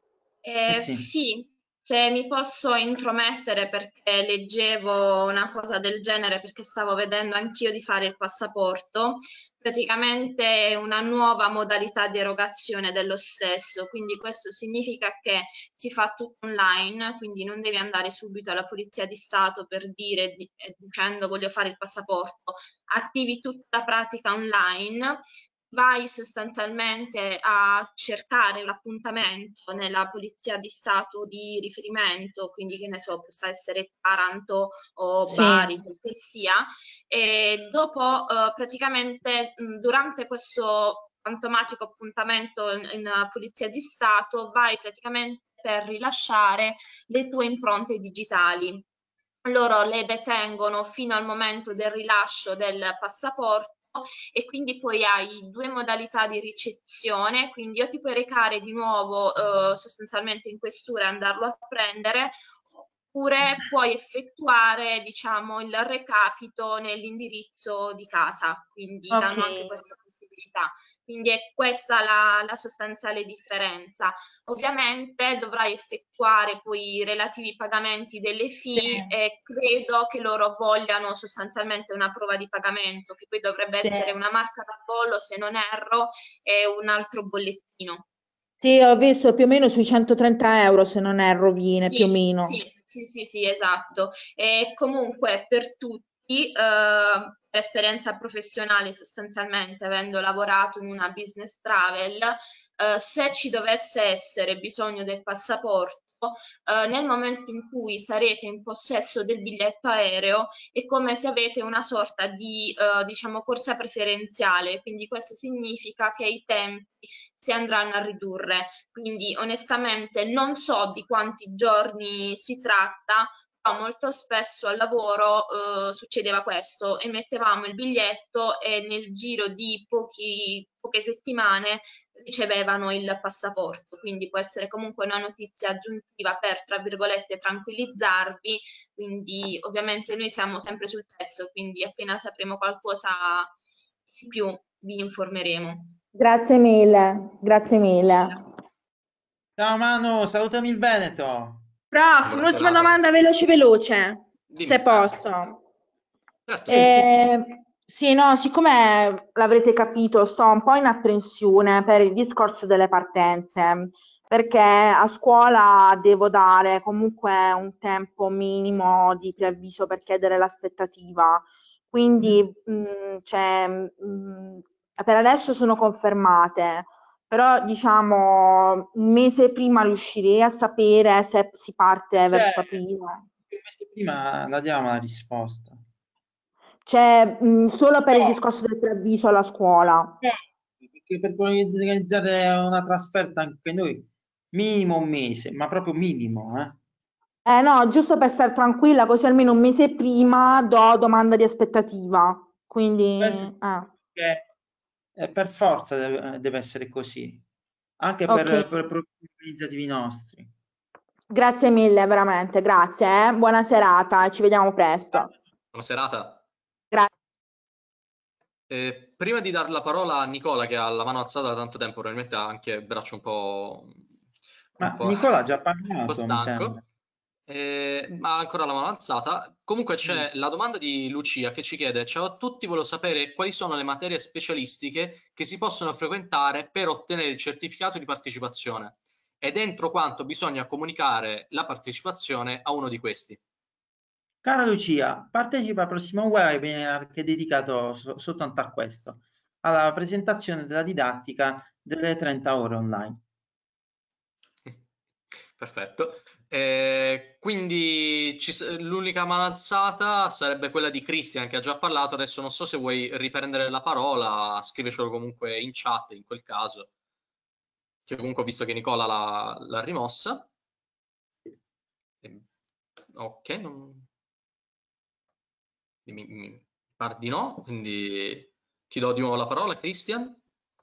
S10: Sì, se mi posso intromettere perché leggevo una cosa del genere perché stavo vedendo anch'io di fare il passaporto, praticamente è una nuova modalità di erogazione dello stesso, quindi questo significa che si fa tutto online, quindi non devi andare subito alla Polizia di Stato per dire dicendo voglio fare il passaporto, attivi tutta la pratica online. Vai sostanzialmente a cercare l'appuntamento nella Polizia di Stato di riferimento, quindi che ne so, possa essere Taranto o Bari, quel che sia, e dopo praticamente durante questo automatico appuntamento in Polizia di Stato vai praticamente per rilasciare le tue impronte digitali. Loro le detengono fino al momento del rilascio del passaporto e quindi poi hai due modalità di ricezione, quindi o ti puoi recare di nuovo sostanzialmente in questura e andarlo a prendere, oppure puoi effettuare, diciamo, il recapito nell'indirizzo di casa, quindi danno anche questa possibilità. Quindi è questa la sostanziale differenza. Ovviamente dovrai effettuare poi i relativi pagamenti delle fee e credo che loro vogliano sostanzialmente una prova di pagamento, che poi dovrebbe essere una marca da bollo, se non erro, e un altro bollettino.
S15: Sì, ho visto più o meno sui 130 euro, se non erro, viene più o meno.
S10: Sì, esatto. E comunque per tutti, esperienza professionale sostanzialmente, avendo lavorato in una business travel, se ci dovesse essere bisogno del passaporto, nel momento in cui sarete in possesso del biglietto aereo è come se avete una sorta di diciamo corsa preferenziale, quindi questo significa che i tempi si andranno a ridurre, quindi onestamente non so di quanti giorni si tratta, però molto spesso al lavoro succedeva questo, emettevamo il biglietto e nel giro di poche settimane ricevevano il passaporto, quindi può essere comunque una notizia aggiuntiva per, tra virgolette, tranquillizzarvi, quindi ovviamente noi siamo sempre sul pezzo, quindi appena sapremo qualcosa in più vi informeremo.
S15: Grazie mille, grazie mille.
S2: Ciao Manu, salutami il Veneto.
S15: Prof, un'ultima domanda veloce, se posso. Sì, no, siccome l'avrete capito, sto un po' in apprensione per il discorso delle partenze, perché a scuola devo dare comunque un tempo minimo di preavviso per chiedere l'aspettativa, quindi per adesso sono confermate, però diciamo un mese prima riuscirei a sapere se si parte verso aprile.
S2: Un mese prima la diamo la risposta.
S15: Cioè, solo per il discorso del preavviso alla scuola.
S2: Perché per organizzare una trasferta anche noi, minimo un mese, ma proprio minimo,
S15: No, giusto per stare tranquilla, così almeno un mese prima do domanda di aspettativa. Quindi,
S2: per forza deve essere così, anche
S15: ok.
S2: per organizzativi nostri.
S15: Grazie mille, veramente, grazie. Buona serata, ci vediamo presto.
S1: Buona serata.
S15: Grazie.
S1: Prima di dare la parola a Nicola, che ha la mano alzata da tanto tempo, probabilmente ha anche il braccio un po'...
S2: Nicola ha già
S1: un po'
S2: parlato, mi
S1: stanco.
S2: sembra.
S1: Ma ha ancora la mano alzata. Comunque c'è la domanda di Lucia che ci chiede: ciao a tutti, volevo sapere quali sono le materie specialistiche che si possono frequentare per ottenere il certificato di partecipazione ed entro quanto bisogna comunicare la partecipazione a uno di questi.
S2: Cara Lucia, partecipa al prossimo webinar che è dedicato soltanto a questo, alla presentazione della didattica delle 30 ore online.
S1: Perfetto. Quindi l'unica mano alzata sarebbe quella di Christian, che ha già parlato. Adesso non so se vuoi riprendere la parola, scrivecelo comunque in chat in quel caso, che comunque ho visto che Nicola l'ha rimossa. Ok, mi pare di no, quindi ti do di nuovo la parola, Christian.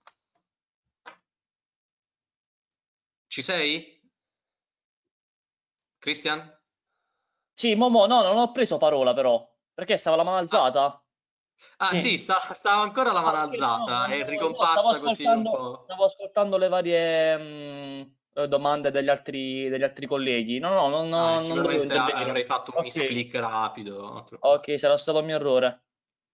S1: Ci sei? Christian?
S14: Sì, Momo, no, non ho preso parola però, perché stava la mano alzata.
S1: Sì, stava ancora la mano alzata, è ricomparsa così un po'.
S14: Stavo ascoltando le varie domande degli altri colleghi. No, non dovevo
S1: Sicuramente
S14: intervenire.
S1: avrai fatto un
S14: Ok.
S1: misclick rapido.
S14: Ok, sarà stato un mio errore.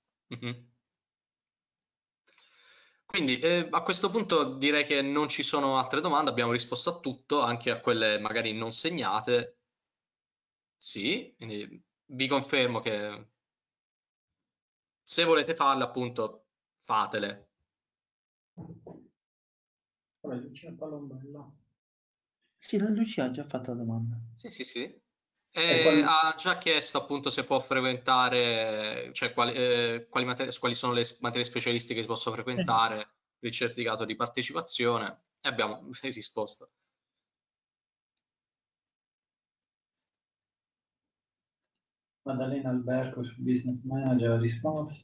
S1: Quindi a questo punto direi che non ci sono altre domande, abbiamo risposto a tutto, anche a quelle magari non segnate. Sì, quindi vi confermo che se volete farle, appunto, fatele.
S2: Sì, la Lucia ha già fatto la domanda.
S1: Sì. Ha già chiesto appunto se può frequentare, cioè quali sono le materie specialistiche che si possono frequentare per il certificato di partecipazione e abbiamo risposto.
S3: Maddalena Alberco su Business Manager ha risposto.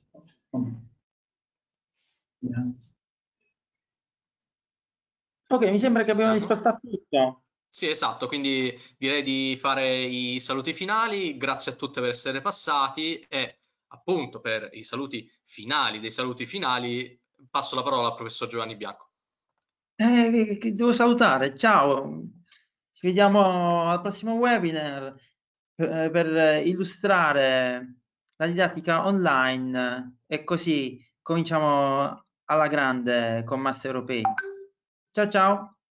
S2: Ok, mi sembra che abbiamo risposto a tutto.
S1: Sì, esatto, quindi direi di fare i saluti finali, grazie a tutti per essere passati e appunto per i saluti finali dei saluti finali passo la parola al professor Giovanni Bianco.
S2: Che devo salutare, ciao, ci vediamo al prossimo webinar per illustrare la didattica online e così cominciamo alla grande con Master Europei. Ciao ciao!